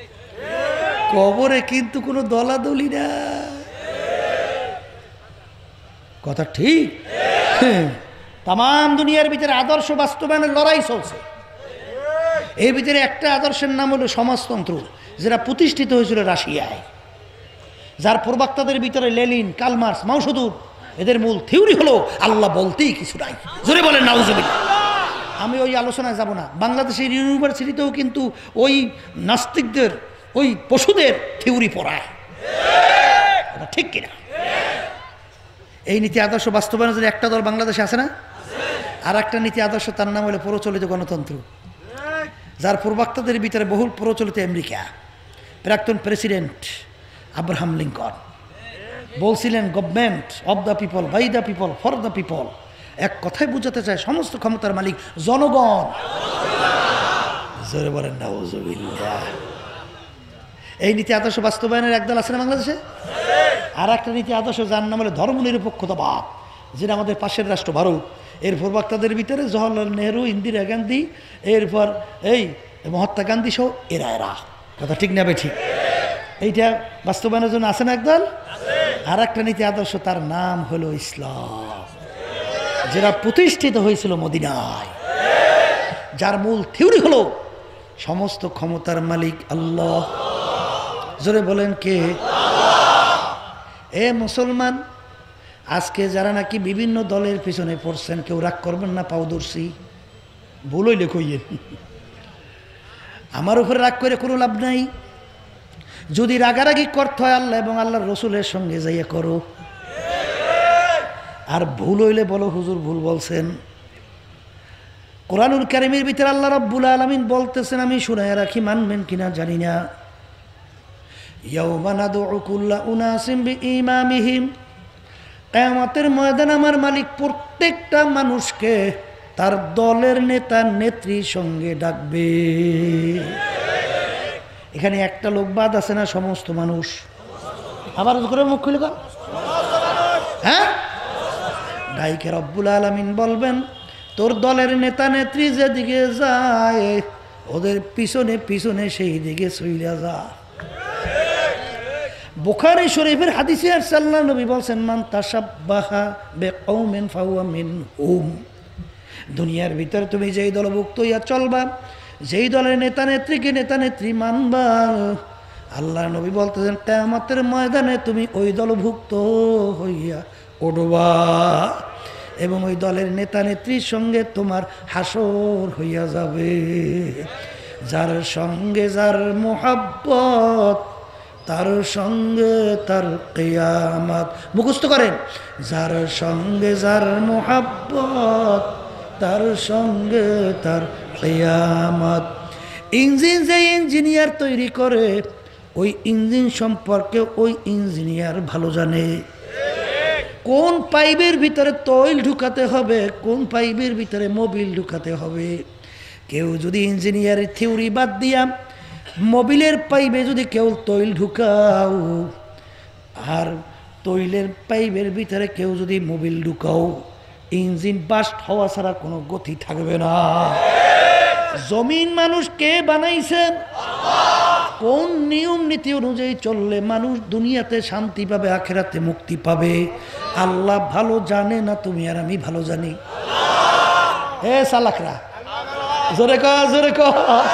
কবরে কিন্তু কোনো দলাদলি না। কথা ঠিক? তাম দুনিয়ার ভিতরে আদর্শ বাস্তবায়নের লড়াই চলছে। এর ভিতরে একটা আদর্শের নাম হলো সমাজতন্ত্র, যেটা প্রতিষ্ঠিত হয়েছিল রাশিয়ায়, যার প্রবক্তাদের ভিতরে Lenin, Karl Marx, Mao Zedong. এদের মূল থিওরি হলো আল্লাহ বলতেই কিছু নাই। জোরে বলেন নাউজুবিল্লাহ। আমি ওই আলোচনায় যাব না। বাংলাদেশের ইউনিভার্সিটিতেও কিন্তু ওই নাস্তিকদের, ওই পশুদের থিওরি পড়ায়, ঠিক কিনা? এই নীতি আদর্শ বাস্তবায়নের জন্য একটা দল বাংলাদেশে আছে না? আর একটা নীতি আদর্শ, তার নাম হলো প্রচলিত গণতন্ত্র, যার প্রবক্তাদের ভিতরে বহুল প্রচলিত আমেরিকা, প্রাক্তন প্রেসিডেন্ট আব্রাহাম লিঙ্কন, বলছিলেন government of the people, by the people, for the people. এক কথায় বুঝাতে চায় সমস্ত ক্ষমতার মালিক জনগণ। জোরে বলেন নাউজুবিল্লাহ। এই নীতি আদর্শ বাস্তবায়নের একদল আছে না বাংলাদেশে? আর একটা নীতি আদর্শ যার নাম হলো ধর্মনিরপেক্ষতাবাদ, যেটা আমাদের পাশের রাষ্ট্র ভারত। এর প্রবক্তাদের ভিতরে জওহরলাল নেহরু, ইন্দিরা গান্ধী, এরপর এই মহাত্মা গান্ধী সহ এরা এরা কথা ঠিক না? ঠিক। এইটা বাস্তবায়নের জন্য আছে না একদল। আর একটা নীতি আদর্শ, তার নাম হলো ইসলাম, যেটা প্রতিষ্ঠিত হয়েছিল মদিনায়, যার মূল থিওরি হলো সমস্ত ক্ষমতার মালিক আল্লাহ। জোরে বলেন কে? এ মুসলমান, আজকে যারা নাকি বিভিন্ন দলের পিছনে পড়ছেন, কেউ রাগ করবেন না, পাউদর্শী ভুল হইলে কইয়েন, আমার উপরে রাগ করে কোনো লাভ নাই। যদি রাগারাগি করতে হয় আল্লাহ এবং আল্লাহর রসুলের সঙ্গে যাইয়া করো। আর ভুল হইলে বলো হুজুর ভুল বলছেন। কোরআনুল কারীমের ভিতরে আল্লাহ রাব্বুল আলামিন বলতেছেন, আমি শুনায়া রাখি, মানবেন কিনা জানি না। ইয়াউমা নাদউ কুল্লা উনাসিম বিইমামিহিম, কিয়ামতের ময়দানে আমার মালিক প্রত্যেকটা মানুষকে তার দলের নেতা নেত্রীর সঙ্গে ডাকবে। এখানে একটা লোক বাদ আছে না? সমস্ত মানুষ। আবার করে মুখ খুলে কর, হ্যাঁ? ডাইকে রব্বুল আলামিন বলবেন, তোর দলের নেতা নেত্রী যেদিকে যায় ওদের পিছনে পিছনে সেই দিকে চইলা যা। বুখারী শরীফের হাদিসে আল্লাহর নবী বলছেন, মান তাশাব্বাহা বিকওমিন ফাহুয়া মিনহুম। দুনিয়ার ভিতরে তুমি যেই দলভুক্ত হইয়া চলবা, যেই দলের নেতা নেত্রীকে নেতা নেত্রী মানবা, আল্লাহ নবী বলতেছেন কিয়ামতের ময়দানে তুমি ওই দলভুক্ত হইয়া উঠবা এবং ওই দলের নেতা নেত্রীর সঙ্গে তোমার হাসর হইয়া যাবে। যার সঙ্গে যার মোহাব্বত তার সঙ্গে তার কিয়ামত। মুখস্থ করেন, যার সঙ্গে যার মোহাব্বত তার সঙ্গে তার কিয়ামত। ইঞ্জিন যে ইঞ্জিনিয়ার তৈরি করে, ওই ইঞ্জিন সম্পর্কে ওই ইঞ্জিনিয়ার ভালো জানে। কোন পাইপের ভিতরে তৈল ঢুকাতে হবে, কোন পাইপের ভিতরে মোবিল ঢুকাতে হবে। কেউ যদি ইঞ্জিনিয়ারের থিওরি বাদ দিয়া মোবিলের পাইপে যদি কেউ তৈল ঢুকাও, আর তৈলের পাইপের ভিতরে কেউ যদি মোবিল ঢুকাও, ইঞ্জিন বাস্ট হওয়া ছাড়া কোনো গতি থাকবে না। জমিন মানুষ কে বানাইছেন? কোন নিয়ম নীতি অনুযায়ী চললে মানুষ দুনিয়াতে শান্তি পাবে, আখেরাতে মুক্তি পাবে, আল্লাহ ভালো জানে না তুমি আর আমি ভালো জানি? এ সালাকরা জোরে ক, জোরে ক।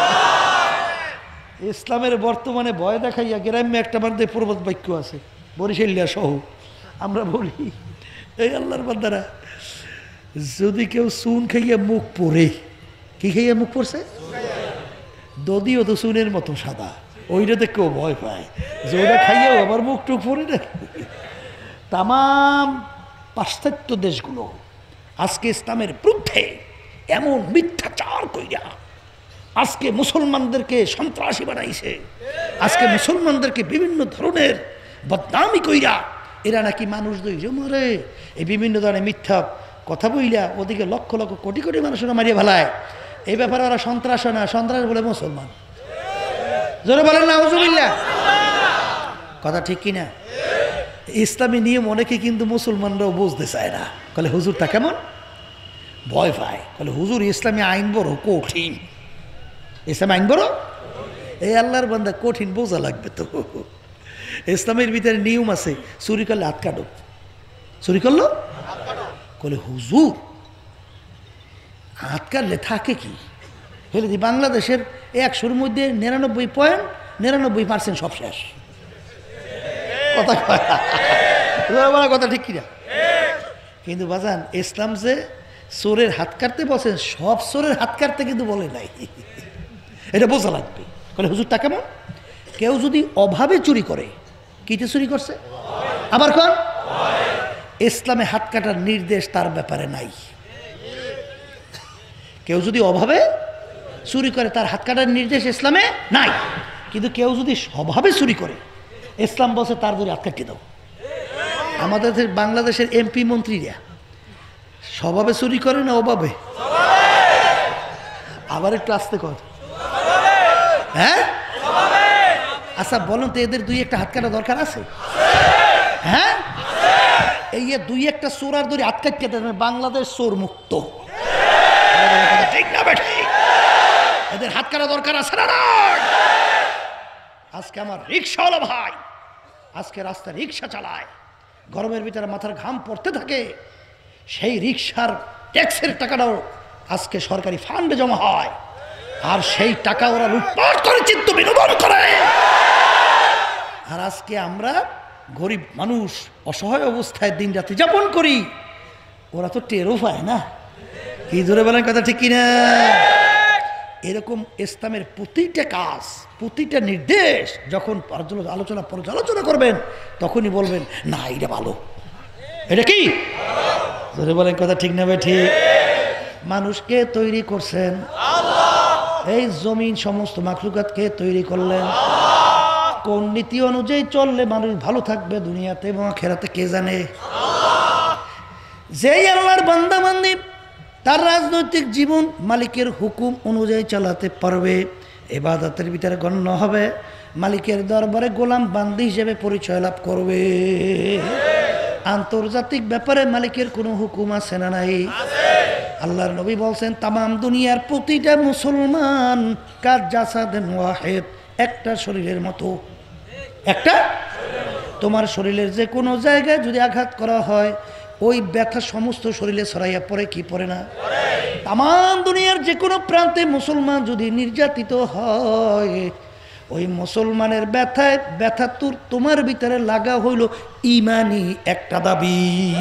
ইসলামের বর্তমানে ভয় দেখাইয়া গ্রাম্য একটা বান্ধে পর্বত বাক্য আছে, বরিশালিয়া সহ আমরা বলি, এই আল্লাহর বান্দারা, যদি কেউ চুন খাইয়া মুখ পড়ে, কি খাইয়া মুখ পড়ছে? যদিও তো চুনের মতো সাদা, ওইটাতে কেউ ভয় পায় যে ওইটা খাইয়াও আবার মুখ টুক পড়ে না। তাম পাশ্চাত্য দেশগুলো আজকে ইসলামের বিরুদ্ধে এমন মিথ্যাচার কইরা আজকে মুসলমানদেরকে সন্ত্রাসী বানাইছে, আজকে মুসলমানদেরকে বিভিন্ন ধরনের বদনামি কইরা এরা নাকি মানুষ দইজ মরে, এই বিভিন্ন ধরনের মিথ্যা কথা বইলা ওদিকে লক্ষ লক্ষ কোটি কোটি মানুষেরা মারিয়ে ফেলায়। এই ব্যাপারে ওরা সন্ত্রাস না, সন্ত্রাস বলে মুসলমান। জোরে বলেন নাউজুবিল্লাহ। কথা ঠিক কিনা? ইসলামী নিয়ম অনেকে কিন্তু মুসলমানরাও বুঝতে চায় না, বলে হুজুরটা কেমন, ভয় পায়, বলে হুজুর ইসলামী আইন বড় কঠিন। ইসলামী আইন বড়, এই আল্লাহর বান্দা কঠিন বোঝা লাগবে তো। ইসলামের ভিতরে নিয়ম আছে, চুরি করলে হাত কাটো, চুরি করলো বলে হুজুর হাত কাটলে থাকে কি? ফেলে দি বাংলাদেশের একশোর মধ্যে নিরানব্বই পয়েন্ট নিরানব্বই পার্সেন্ট সব শেষ। কথা কথা ঠিক কিনা? কিন্তু বাজান ইসলাম যে চোরের হাত কাটতে বলছেন, সব চোরের হাত কাটতে কিন্তু বলে নাই, এটা বোঝা লাগবে। বলে হুজুরটা কেমন? কেউ যদি অভাবে চুরি করে, কিতে চুরি করছে? আবার কোন ইসলামে হাত কাটার নির্দেশ তার ব্যাপারে নাই। কেউ যদি অভাবে চুরি করে তার হাত কাটার নির্দেশ ইসলামে নাই, কিন্তু কেউ যদি স্বভাবে চুরি করে ইসলাম বলছে তার ধরে হাত কাটিয়ে দাও। আমাদের বাংলাদেশের এমপি মন্ত্রীরা স্বভাবে চুরি করে না অভাবে? আবার একটু আসতে কর। হ্যাঁ আচ্ছা বলুন তো, এদের দুই একটা হাত কাটা দরকার আছে? হ্যাঁ এই দুই একটা চোরার ধরে হাত কাটতে দেবেন, বাংলাদেশ চোর মুক্ত। ঠিক না বেঠি? এদের হাত কাটা দরকার আছে না? আজকে আমার রিক্সাওয়ালা ভাই আজকে রাস্তায় রিক্সা চালায়, গরমের ভিতরে মাথার ঘাম পড়তে থাকে, সেই রিক্সার ট্যাক্সের টাকাটাও আজকে সরকারি ফান্ডে জমা হয়, আর সেই টাকা ওরা লুটপাট করে চিত্ত বিনোদন করে। আর আজকে আমরা গরিব মানুষ অসহায় অবস্থায় দিন রাতে যাপন করি, ওরা তো টেরও পায় না। কি ধরে বলেন কথা ঠিক কিনা? এরকম ইসলামের প্রতিটা কাজ, প্রতিটা নির্দেশ যখন আলোচনা পর্যালোচনা করবেন, তখনই বলবেন না এটা ভালো, এটা কি ধরে বলেন কথা ঠিক না ভাই? ঠিক। মানুষকে তৈরি করছেন আল্লাহ, এই জমিন সমস্ত মাখলুকাতকে তৈরি করলেন। কোন নীতি অনুযায়ী চললে মানুষ ভালো থাকবে দুনিয়াতে এবং আখিরাতে কে জানে? যেই আল্লাহর বান্দা বান্দি তার রাজনৈতিক জীবন মালিকের হুকুম অনুযায়ী চালাতে পারবে, ইবাদতের ভিতরে গণ্য হবে, মালিকের দরবারে গোলাম বান্দি হিসেবে পরিচয় লাভ করবে। আন্তর্জাতিক ব্যাপারে মালিকের কোনো হুকুম আছে না নাই? আল্লাহর নবী বলছেন তামাম দুনিয়ার প্রতিটা মুসলমান কাজ জাসাদেন ওয়াহিদ, একটা শরীরের মতো। একটা তোমার শরীরের যে কোনো জায়গায় যদি আঘাত করা হয়, ওই ব্যথা সমস্ত শরীরে ছড়াইয়া পড়ে কি পড়ে না? তামাম দুনিয়ার যে কোনো প্রান্তে মুসলমান যদি নির্যাতিত হয়, ওই মুসলমানের ব্যথায় ব্যথা তোর তোমার ভিতরে লাগা হইল ইমানি একটা দাবি।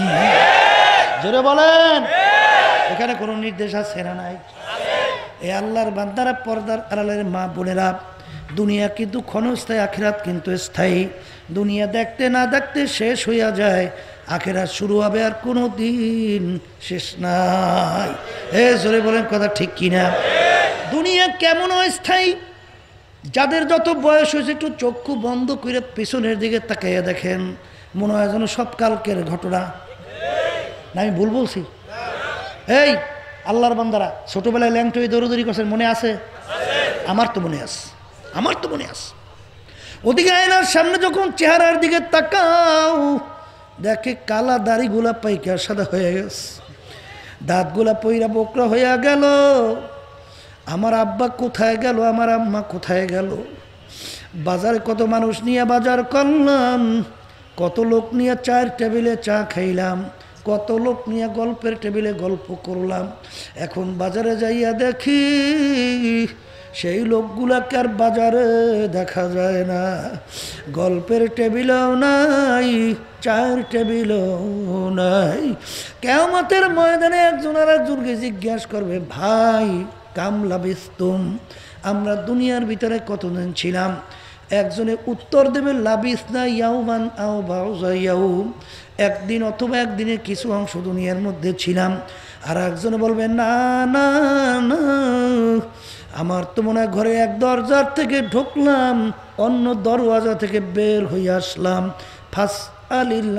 জোরে বলেন, এখানে কোনো নির্দেশ আছে না নাই? এ আল্লাহর বান্দারা, পর্দার আড়ালের মা বোনেরা, দুনিয়া কিন্তু ক্ষণস্থায়ী, আখিরাত কিন্তু স্থায়ী। দুনিয়া দেখতে না দেখতে শেষ হইয়া যায়, আখিরাত শুরু হবে আর কোনো দিন শেষ নাই। এ জোরে বলেন কথা ঠিক কিনা? দুনিয়া কেমন অস্থায়ী? যাদের যত বয়স হয়েছে একটু চক্ষু বন্ধ করে পিছনের দিকে তাকাইয়া দেখেন, মনে হয় যেন সব কালকের ঘটনা। না আমি ভুল বলছি? এই আল্লাহর বান্দারা ছোটবেলায় ল্যাংটো দৌড়দৌড়ি করছেন, মনে আছে? আমার তো মনে আছে, আমার তো মনে আছে। ওদিকে আয়নার সামনে যখন চেহারার দিকে তাকাও, দেখে কালা দাড়িগুলা পাইকার সাদা হয়ে গেছে, দাঁতগুলা পইরা বোকরা হইয়া গেল। আমার আব্বা কোথায় গেল, আমার আম্মা কোথায় গেল? বাজারে কত মানুষ নিয়ে বাজার করলাম, কত লোক নিয়ে চায়ের টেবিলে চা খাইলাম, কত লোক নিয়ে গল্পের টেবিলে গল্প করলাম। এখন বাজারে যাইয়া দেখি সেই লোকগুলাকে আর বাজারে দেখা যায় না, গল্পের টেবিলেও নাই, চায়ের টেবিলেও নাই। কিয়ামতের ময়দানে একজন আর একজনকে জিজ্ঞাসা করবে, ভাই কাম লাবিস্তুম, আমরা দুনিয়ার ভিতরে কতদিন ছিলাম? একজনে উত্তর দেবে লাবিসনা ইয়াউমান আও বাউযা ইয়াউম, একদিন অথবা একদিনের কিছু অংশ দুনিয়ার মধ্যে ছিলাম। আর একজনে বলবে না না না, আমার তো মনে হয় ঘরে এক দরজার থেকে ঢুকলাম, অন্য দরওয়াজা থেকে বের হয়ে আসলাম। ফাস আলিল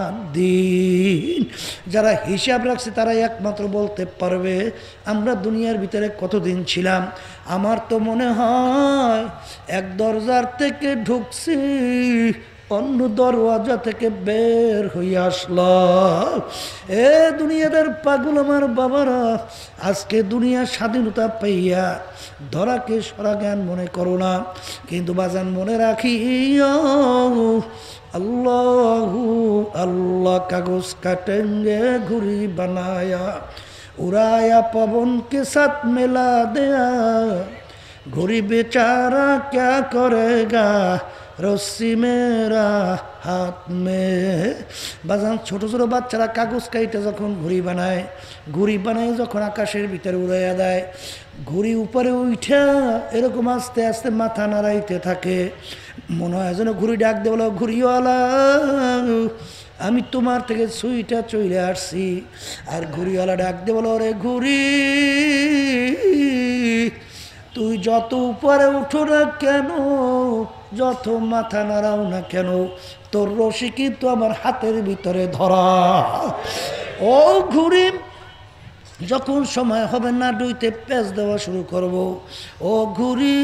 আদিন, যারা হিসাব রাখছে তারা একমাত্র বলতে পারবে আমরা দুনিয়ার ভিতরে কতদিন ছিলাম। আমার তো মনে হয় এক দরজার থেকে ঢুকছি, অন্য দরওয়াজা থেকে বের হয়ে আসলাম। এ দুনিয়াদার পাগল আমার বাবারা, আজকে দুনিয়া স্বাধীনতা পাইয়া ধরাকে সরা জ্ঞান মনে করো না, কিন্তু বাজান মনে রাখি अल्लाह अल्लाह कागज काटेंगे घुरी बनाया, उड़ाया पवन के साथ मिला दिया, घुरी बेचारा क्या करेगा रस्सी मेरा हाथ में। बाजान छोटो छोटो बाच्चारा कागज काइटे যখন ঘুড়ি বানায়, ঘুড়ি বানায় যখন আকাশের ভিতরে উড়াইয়া দেয়, ঘুড়ি উপরে উঠা এরকম আস্তে আস্তে মাথা নাড়াইতে থাকে। মনে হয় যেন ঘুড়ি ডাক দিয়ে বলো, ঘুড়িওয়ালা আমি তোমার থেকে সুইটা চলে আসছি। আর ঘুড়িওয়ালা ডাক দিয়ে বলো, রে ঘুড়ি তুই যত উপরে উঠো না কেন, যত মাথা নাড়াও না কেন তোর রশি কিন্তু আমার হাতের ভিতরে ধরা। ও ঘুরি যখন সময় হবে না ডুইতে পেঁচ দেওয়া শুরু করব, ও ঘুরি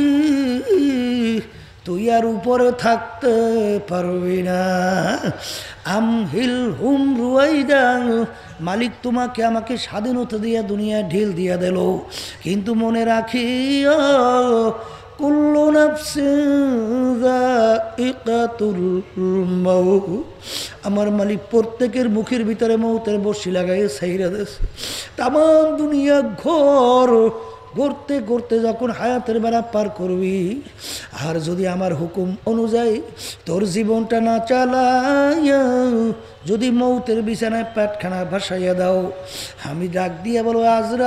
তুই আর উপরে থাকতে পারবি না। আমহিল হুম রুয়াইদা, মালিক তোমাকে আমাকে স্বাধীনতা দিয়া দুনিয়ায় ঢিল দিয়া দিল, কিন্তু মনে রাখিও কুল্লু নাফসিন যায়িকাতুল মাউত, আমার মালিক প্রত্যেকের মুখের ভিতরে মৌতের বর্ষি লাগাই ছাইরা দেশ। তাম দুনিয়া ঘর ঘুরতে ঘুরতে যখন হায়াতের বেড়া পার করবি, আর যদি আমার হুকুম অনুযায়ী তোর জীবনটা না চালাইয়া যদি মৌতের বিছানায় পেটখানা ভাসাইয়া দাও, আমি ডাক দিয়ে বলো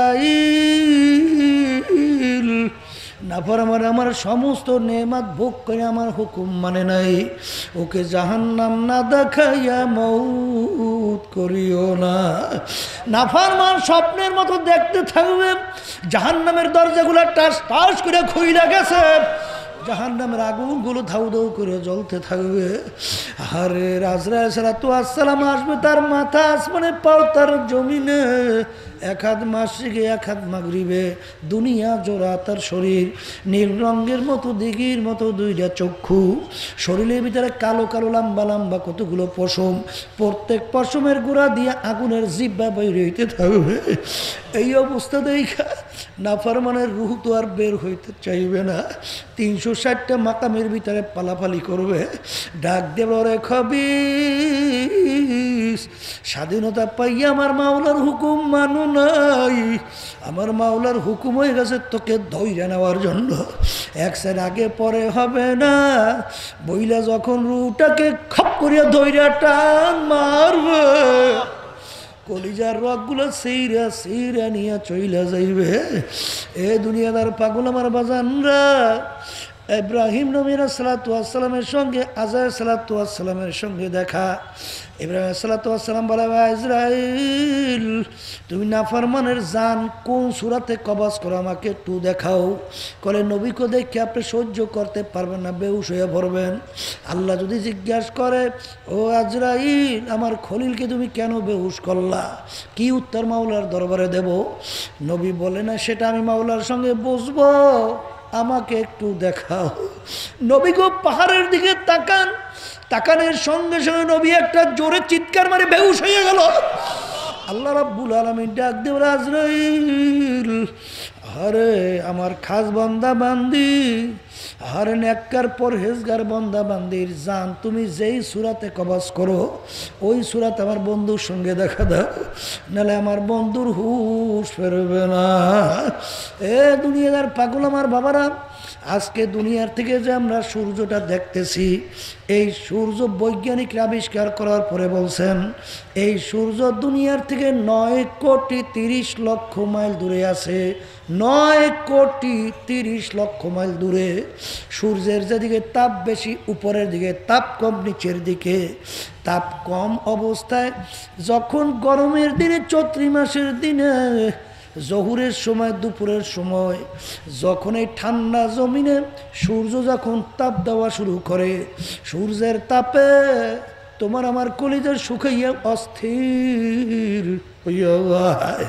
আজরাইল, নাফরমান আমার সমস্ত নেমাত ভোগ করে আমার হুকুম মানে নাই, ওকে জাহান্নাম না দেখাইয়া মৌত করিও না। নাফরমান স্বপ্নের মতো দেখতে থাকবে জাহান্নামের দরজাগুলো টাস টাস করে খুইলা গেছে, জাহান্নামের আগুনগুলো ধাউ ধাউ করে জ্বলতে থাকবে। আরে আজরাইল সালাতু আসসালাম আসবে, তার মাথা আসমানে পাও তার জমিনে, এক হাত মাসিকে এক হাত মাগরিবে, দুনিয়া জোড়া তার শরীর, নীল রঙের মতো দিঘির মতো দুইটা চক্ষু, শরীরের ভিতরে কালো কালো লম্বা লম্বা কতগুলো পশম, প্রত্যেক পশমের গোড়া দিয়ে আগুনের জিব্বা বের হইতে থাকবে। এই অবস্থা দেখা নাফরমানের রূহ তো আর বের হইতে চাইবে না, তিনশো ষাটটা মাকামের ভিতরে পালাপালি করবে, ডাক দেব রে খবিস, স্বাধীনতা পাইয়া আমার মাওলার হুকুম মানু নাই, আমার মাওলার হুকুম হয়ে গেছে তোকে ধৈর্য নেওয়ার জন্য, এক সাইড আগে পরে হবে না, বইলা যখন রুটাকে খপ করিয়া ধৈর্য টান মারবে, কলিজার রগগুলো সেইরা সেইরা নিয়ে চইলা যাইবে। এ দুনিয়াদার পাগল আমার বাজানরা, ইব্রাহিম নবী সালাতু আসসালামের সঙ্গে আজার সালাতু আসসালামের সঙ্গে দেখা। ইব্রাহিম সালাতু আসসালাম বলে, ইসরাইল তুমি নাফরমানের জান কোন সূরাতে কবজ করো আমাকে একটু দেখাও। কলে নবীকে দেখে আপনি সহ্য করতে পারবেন না, বেহুশ হয়ে পড়বেন। আল্লাহ যদি জিজ্ঞাসা করে, ও আজরাইল আমার খলিলকে তুমি কেন বেহুশ করলা, কি উত্তর মাওলার দরবারে দেব? নবী বলে না সেটা আমি মাওলার সঙ্গে বসবো, আমাকে একটু দেখাও। নবী গো পাহাড়ের দিকে তাকান, তাকানের সঙ্গে সঙ্গে নবী একটা জোরে চিৎকার মারে বেহুশ হয়ে গেল। আল্লাহ রাব্বুল আলামিন ডাক দেব, আজরাইল আরে আমার খাস বান্দা বান্দি, আরে নেককার পরহেজগার বান্দা বান্দির জান তুমি যেই সূরাতে কবজ করো ওই সূরাতে আমার বন্ধুর সঙ্গে দেখা দাও, নাহলে আমার বন্ধুর হুঁশ ফেরবে না। এ দুনিয়াদার পাগল আমার বাবারা, আজকে দুনিয়ার থেকে যে আমরা সূর্যটা দেখতেছি, এই সূর্য বৈজ্ঞানিকরা আবিষ্কার করার পরে বলছেন এই সূর্য দুনিয়ার থেকে নয় কোটি তিরিশ লক্ষ মাইল দূরে আছে, নয় কোটি তিরিশ লক্ষ মাইল দূরে। সূর্যের যেদিকে তাপ বেশি উপরের দিকে, তাপ কম নিচের দিকে। তাপ কম অবস্থায় যখন গরমের দিনে চৈত্র মাসের দিনে জহুরের সময় দুপুরের সময় যখন এই ঠান্ডা জমিনে সূর্য যখন তাপ দেওয়া শুরু করে, সূর্যের তাপে তোমার আমার কলিজার শুকাইয়া অস্থির হইয়া যায়,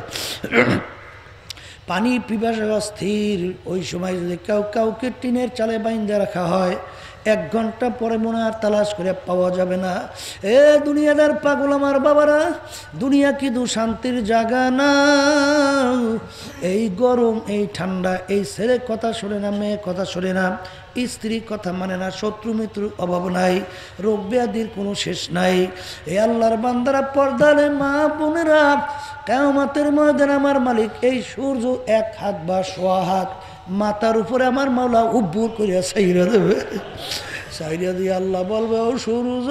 পানি পিপাসায় অস্থির। ওই সময় যদি কাউ কাউকে টিনের চালে বাইন্ধে রাখা হয়, এক ঘন্টা পরে মনে আর তালাশ করে পাওয়া যাবে না। এ দুনিয়াদার পাগল আমার বাবারা, দুনিয়া কিন্তু শান্তির জায়গা না। এই গরম, এই ঠান্ডা, এই ছেলে কথা শোনে না, মেয়ে কথা শোনে না, স্ত্রী কথা মানে না, শত্রু মিত্রুর অভাব নাই, রোগ ব্যাধির কোনো শেষ নাই। এ আল্লাহর বান্দারা, পর্দালে মা বোনেরা, কিয়ামতের ময়দানে আমার মালিক এই সূর্য এক হাত বা সোয়া হাত মাথার উপরে আমার মাওলা উব্বুর করিয়া সাইরা দেবে। সাইরা দিয়ে আল্লাহ বলবে, ও সূর্য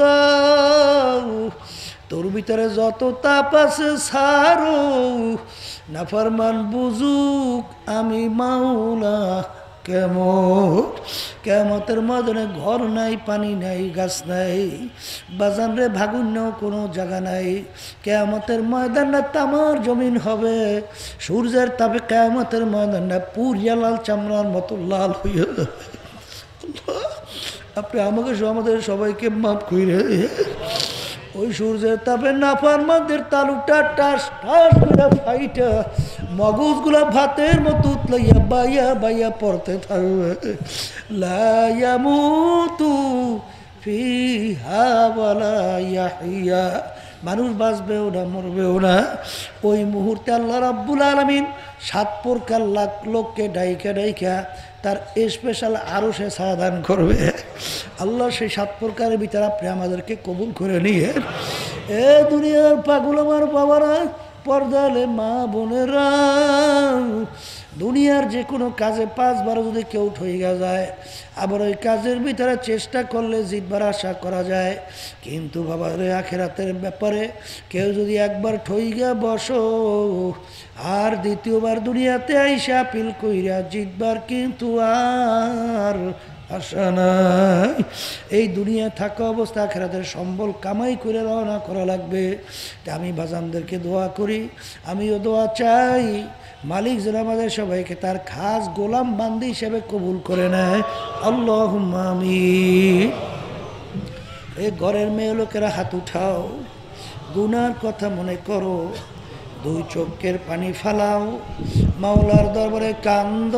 তোর ভিতরে যত তাপ আছে সারো, নাফরমান বুঝুক আমি মাওলা কেমন। কিয়ামতের ময়দানে ঘর নাই, পানি নাই, গাছ নাই, বাজান রে ভাগুন্যও কোনো জায়গা নাই। কিয়ামতের ময়দানটা তামার জমিন হবে, সূর্যের তাপে কিয়ামতের ময়দানটা পুরিয়া লাল চামড়ার মতো লাল হইয়া যাবে। আপনি আমাকে সহ আমাদের সবাইকে মাফ করে ওই সূর্যের তাপে নাফরমানদের তালুটা টাস টাস করে ফাইটা মগজগুলা ভাতের মতো উতলাইয়া বাইয়া বাইয়া পড়তে থাকবে লা ইয়ামুতু ফিহা ওয়ালা ইয়াহইয়া। মানুষ বাঁচবেও না মরবেও না। ওই মুহূর্তে আল্লাহ রাব্বুল আলামিন সাত প্রকার লাখ লোককে ডাইকা ডাইকা তার স্পেশাল আরো সে সাধান করবে। আল্লাহ সেই সাত প্রকারের ভিতরে আপনি আমাদেরকে কবুল করে নিয়ে এ দুনিয়ার পাগল আমার বাবারা, পর্দালে মা বোনেরা, দুনিয়ার যে কোনো কাজে পাঁচবার যদি কেউ ঠইগা যায়, আবার ওই কাজের ভিতরে চেষ্টা করলে জিতবার আশা করা যায়, কিন্তু বাবা রে আখিরাতের ব্যাপারে কেউ যদি একবার ঠইগা বসো আর দ্বিতীয়বার দুনিয়াতে আইসা আপিল কইরা জিতবার কিন্তু আর আশা নাই। এই দুনিয়া থাকা অবস্থা আখিরাতের সম্বল কামাই করে রওনা করা লাগবে। তা আমি বাজানদেরকে দোয়া করি, আমিও দোয়া চাই মালিক যেন আমাদের সবাইকে তার খাস গোলাম বান্দি হিসেবে কবুল করে নেয়। আল্লাহুম্মা আমিন। এই ঘরের মেয়ে লোকেরা হাত উঠাও, গুনার কথা মনে করো, দুই চোখের পানি ফালাও, মাওলার দরবারে কান্দ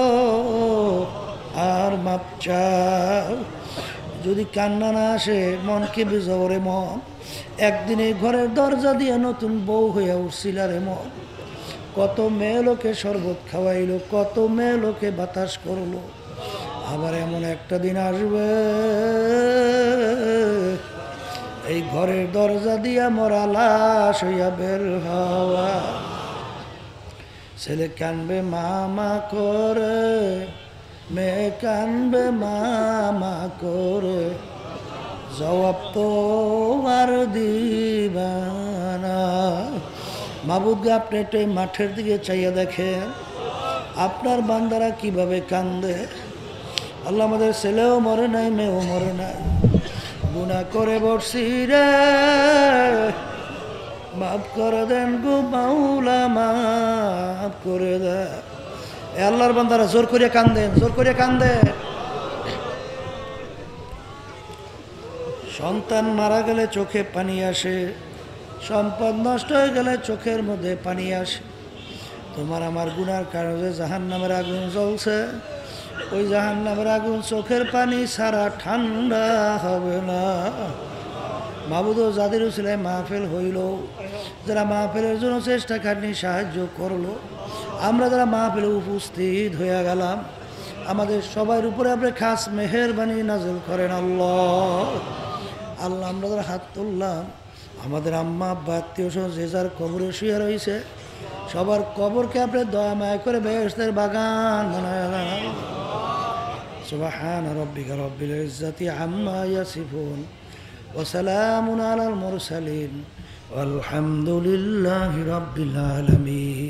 আর মাপ চাও। যদি কান্না না আসে মনকে বুঝাও রে মন, একদিনে ঘরের দরজা দিয়ে নতুন বউ হইয়া উঠছিল রে মন। কত মেয়ে লোকে শরবত খাওয়াইলো, কত মেয়ে লোকে বাতাস করলো, আবার এমন একটা দিন আসবে এই ঘরের দরজা দিয়া মরা লাশ হইয়া বের হওয়া। ছেলে কানবে মামা করে, মেয়ে কানবে মামা করে, জবাব তো আর দিবানা। মাবুদকে আপনি একটু এই মাঠের দিকে চাইয়া দেখেন আপনার বান্দারা কিভাবে কান্দে। আল্লাহ আমাদের ছেলেও মরে নাই, মেয়েও মরে নাই, গুনাহ করে বসছি রে, মাফ করে দেন গো মাওলা, মাফ করে দেন। এ আল্লাহর বান্দারা জোর করিয়া কান্দেন, জোর করিয়া কান্দেন। সন্তান মারা গেলে চোখে পানি আসে, সম্পদ নষ্ট হয়ে গেলে চোখের মধ্যে পানি আসে। তোমার আমার গুনার কারণে জাহান্নামের আগুন জ্বলছে, ওই জাহান্নামের আগুন চোখের পানি ছাড়া ঠান্ডা হবে না। মাবুদ যাদের উসিলায় মাহফিল হইল, যারা মাহফিলের জন্য চেষ্টা খাটনি সাহায্য করলো, আমরা যারা মাহফিলে উপস্থিত হয়ে গেলাম, আমাদের সবার উপরে আপনি খাস মেহেরবানি নাযিল করেন আল্লাহ। আল্লাহ আমরা যারা হাত তুললাম, আমাদের আম্মা আব্বা আত্মীয় স্বজন যে যার কবরে শুয়ে রয়েছে, সবার কবরকে আপনি দয়া মায়া করে বেহেশতের বাগান বানায় দেন। সুবহান রাব্বিকা রব্বিল ইজ্জাতি আম্মা ইয়াসিফুন ওয়া সালামুন আলাল মুরসালিন ওয়ালহামদুলিল্লাহি রাব্বিল আলামিন।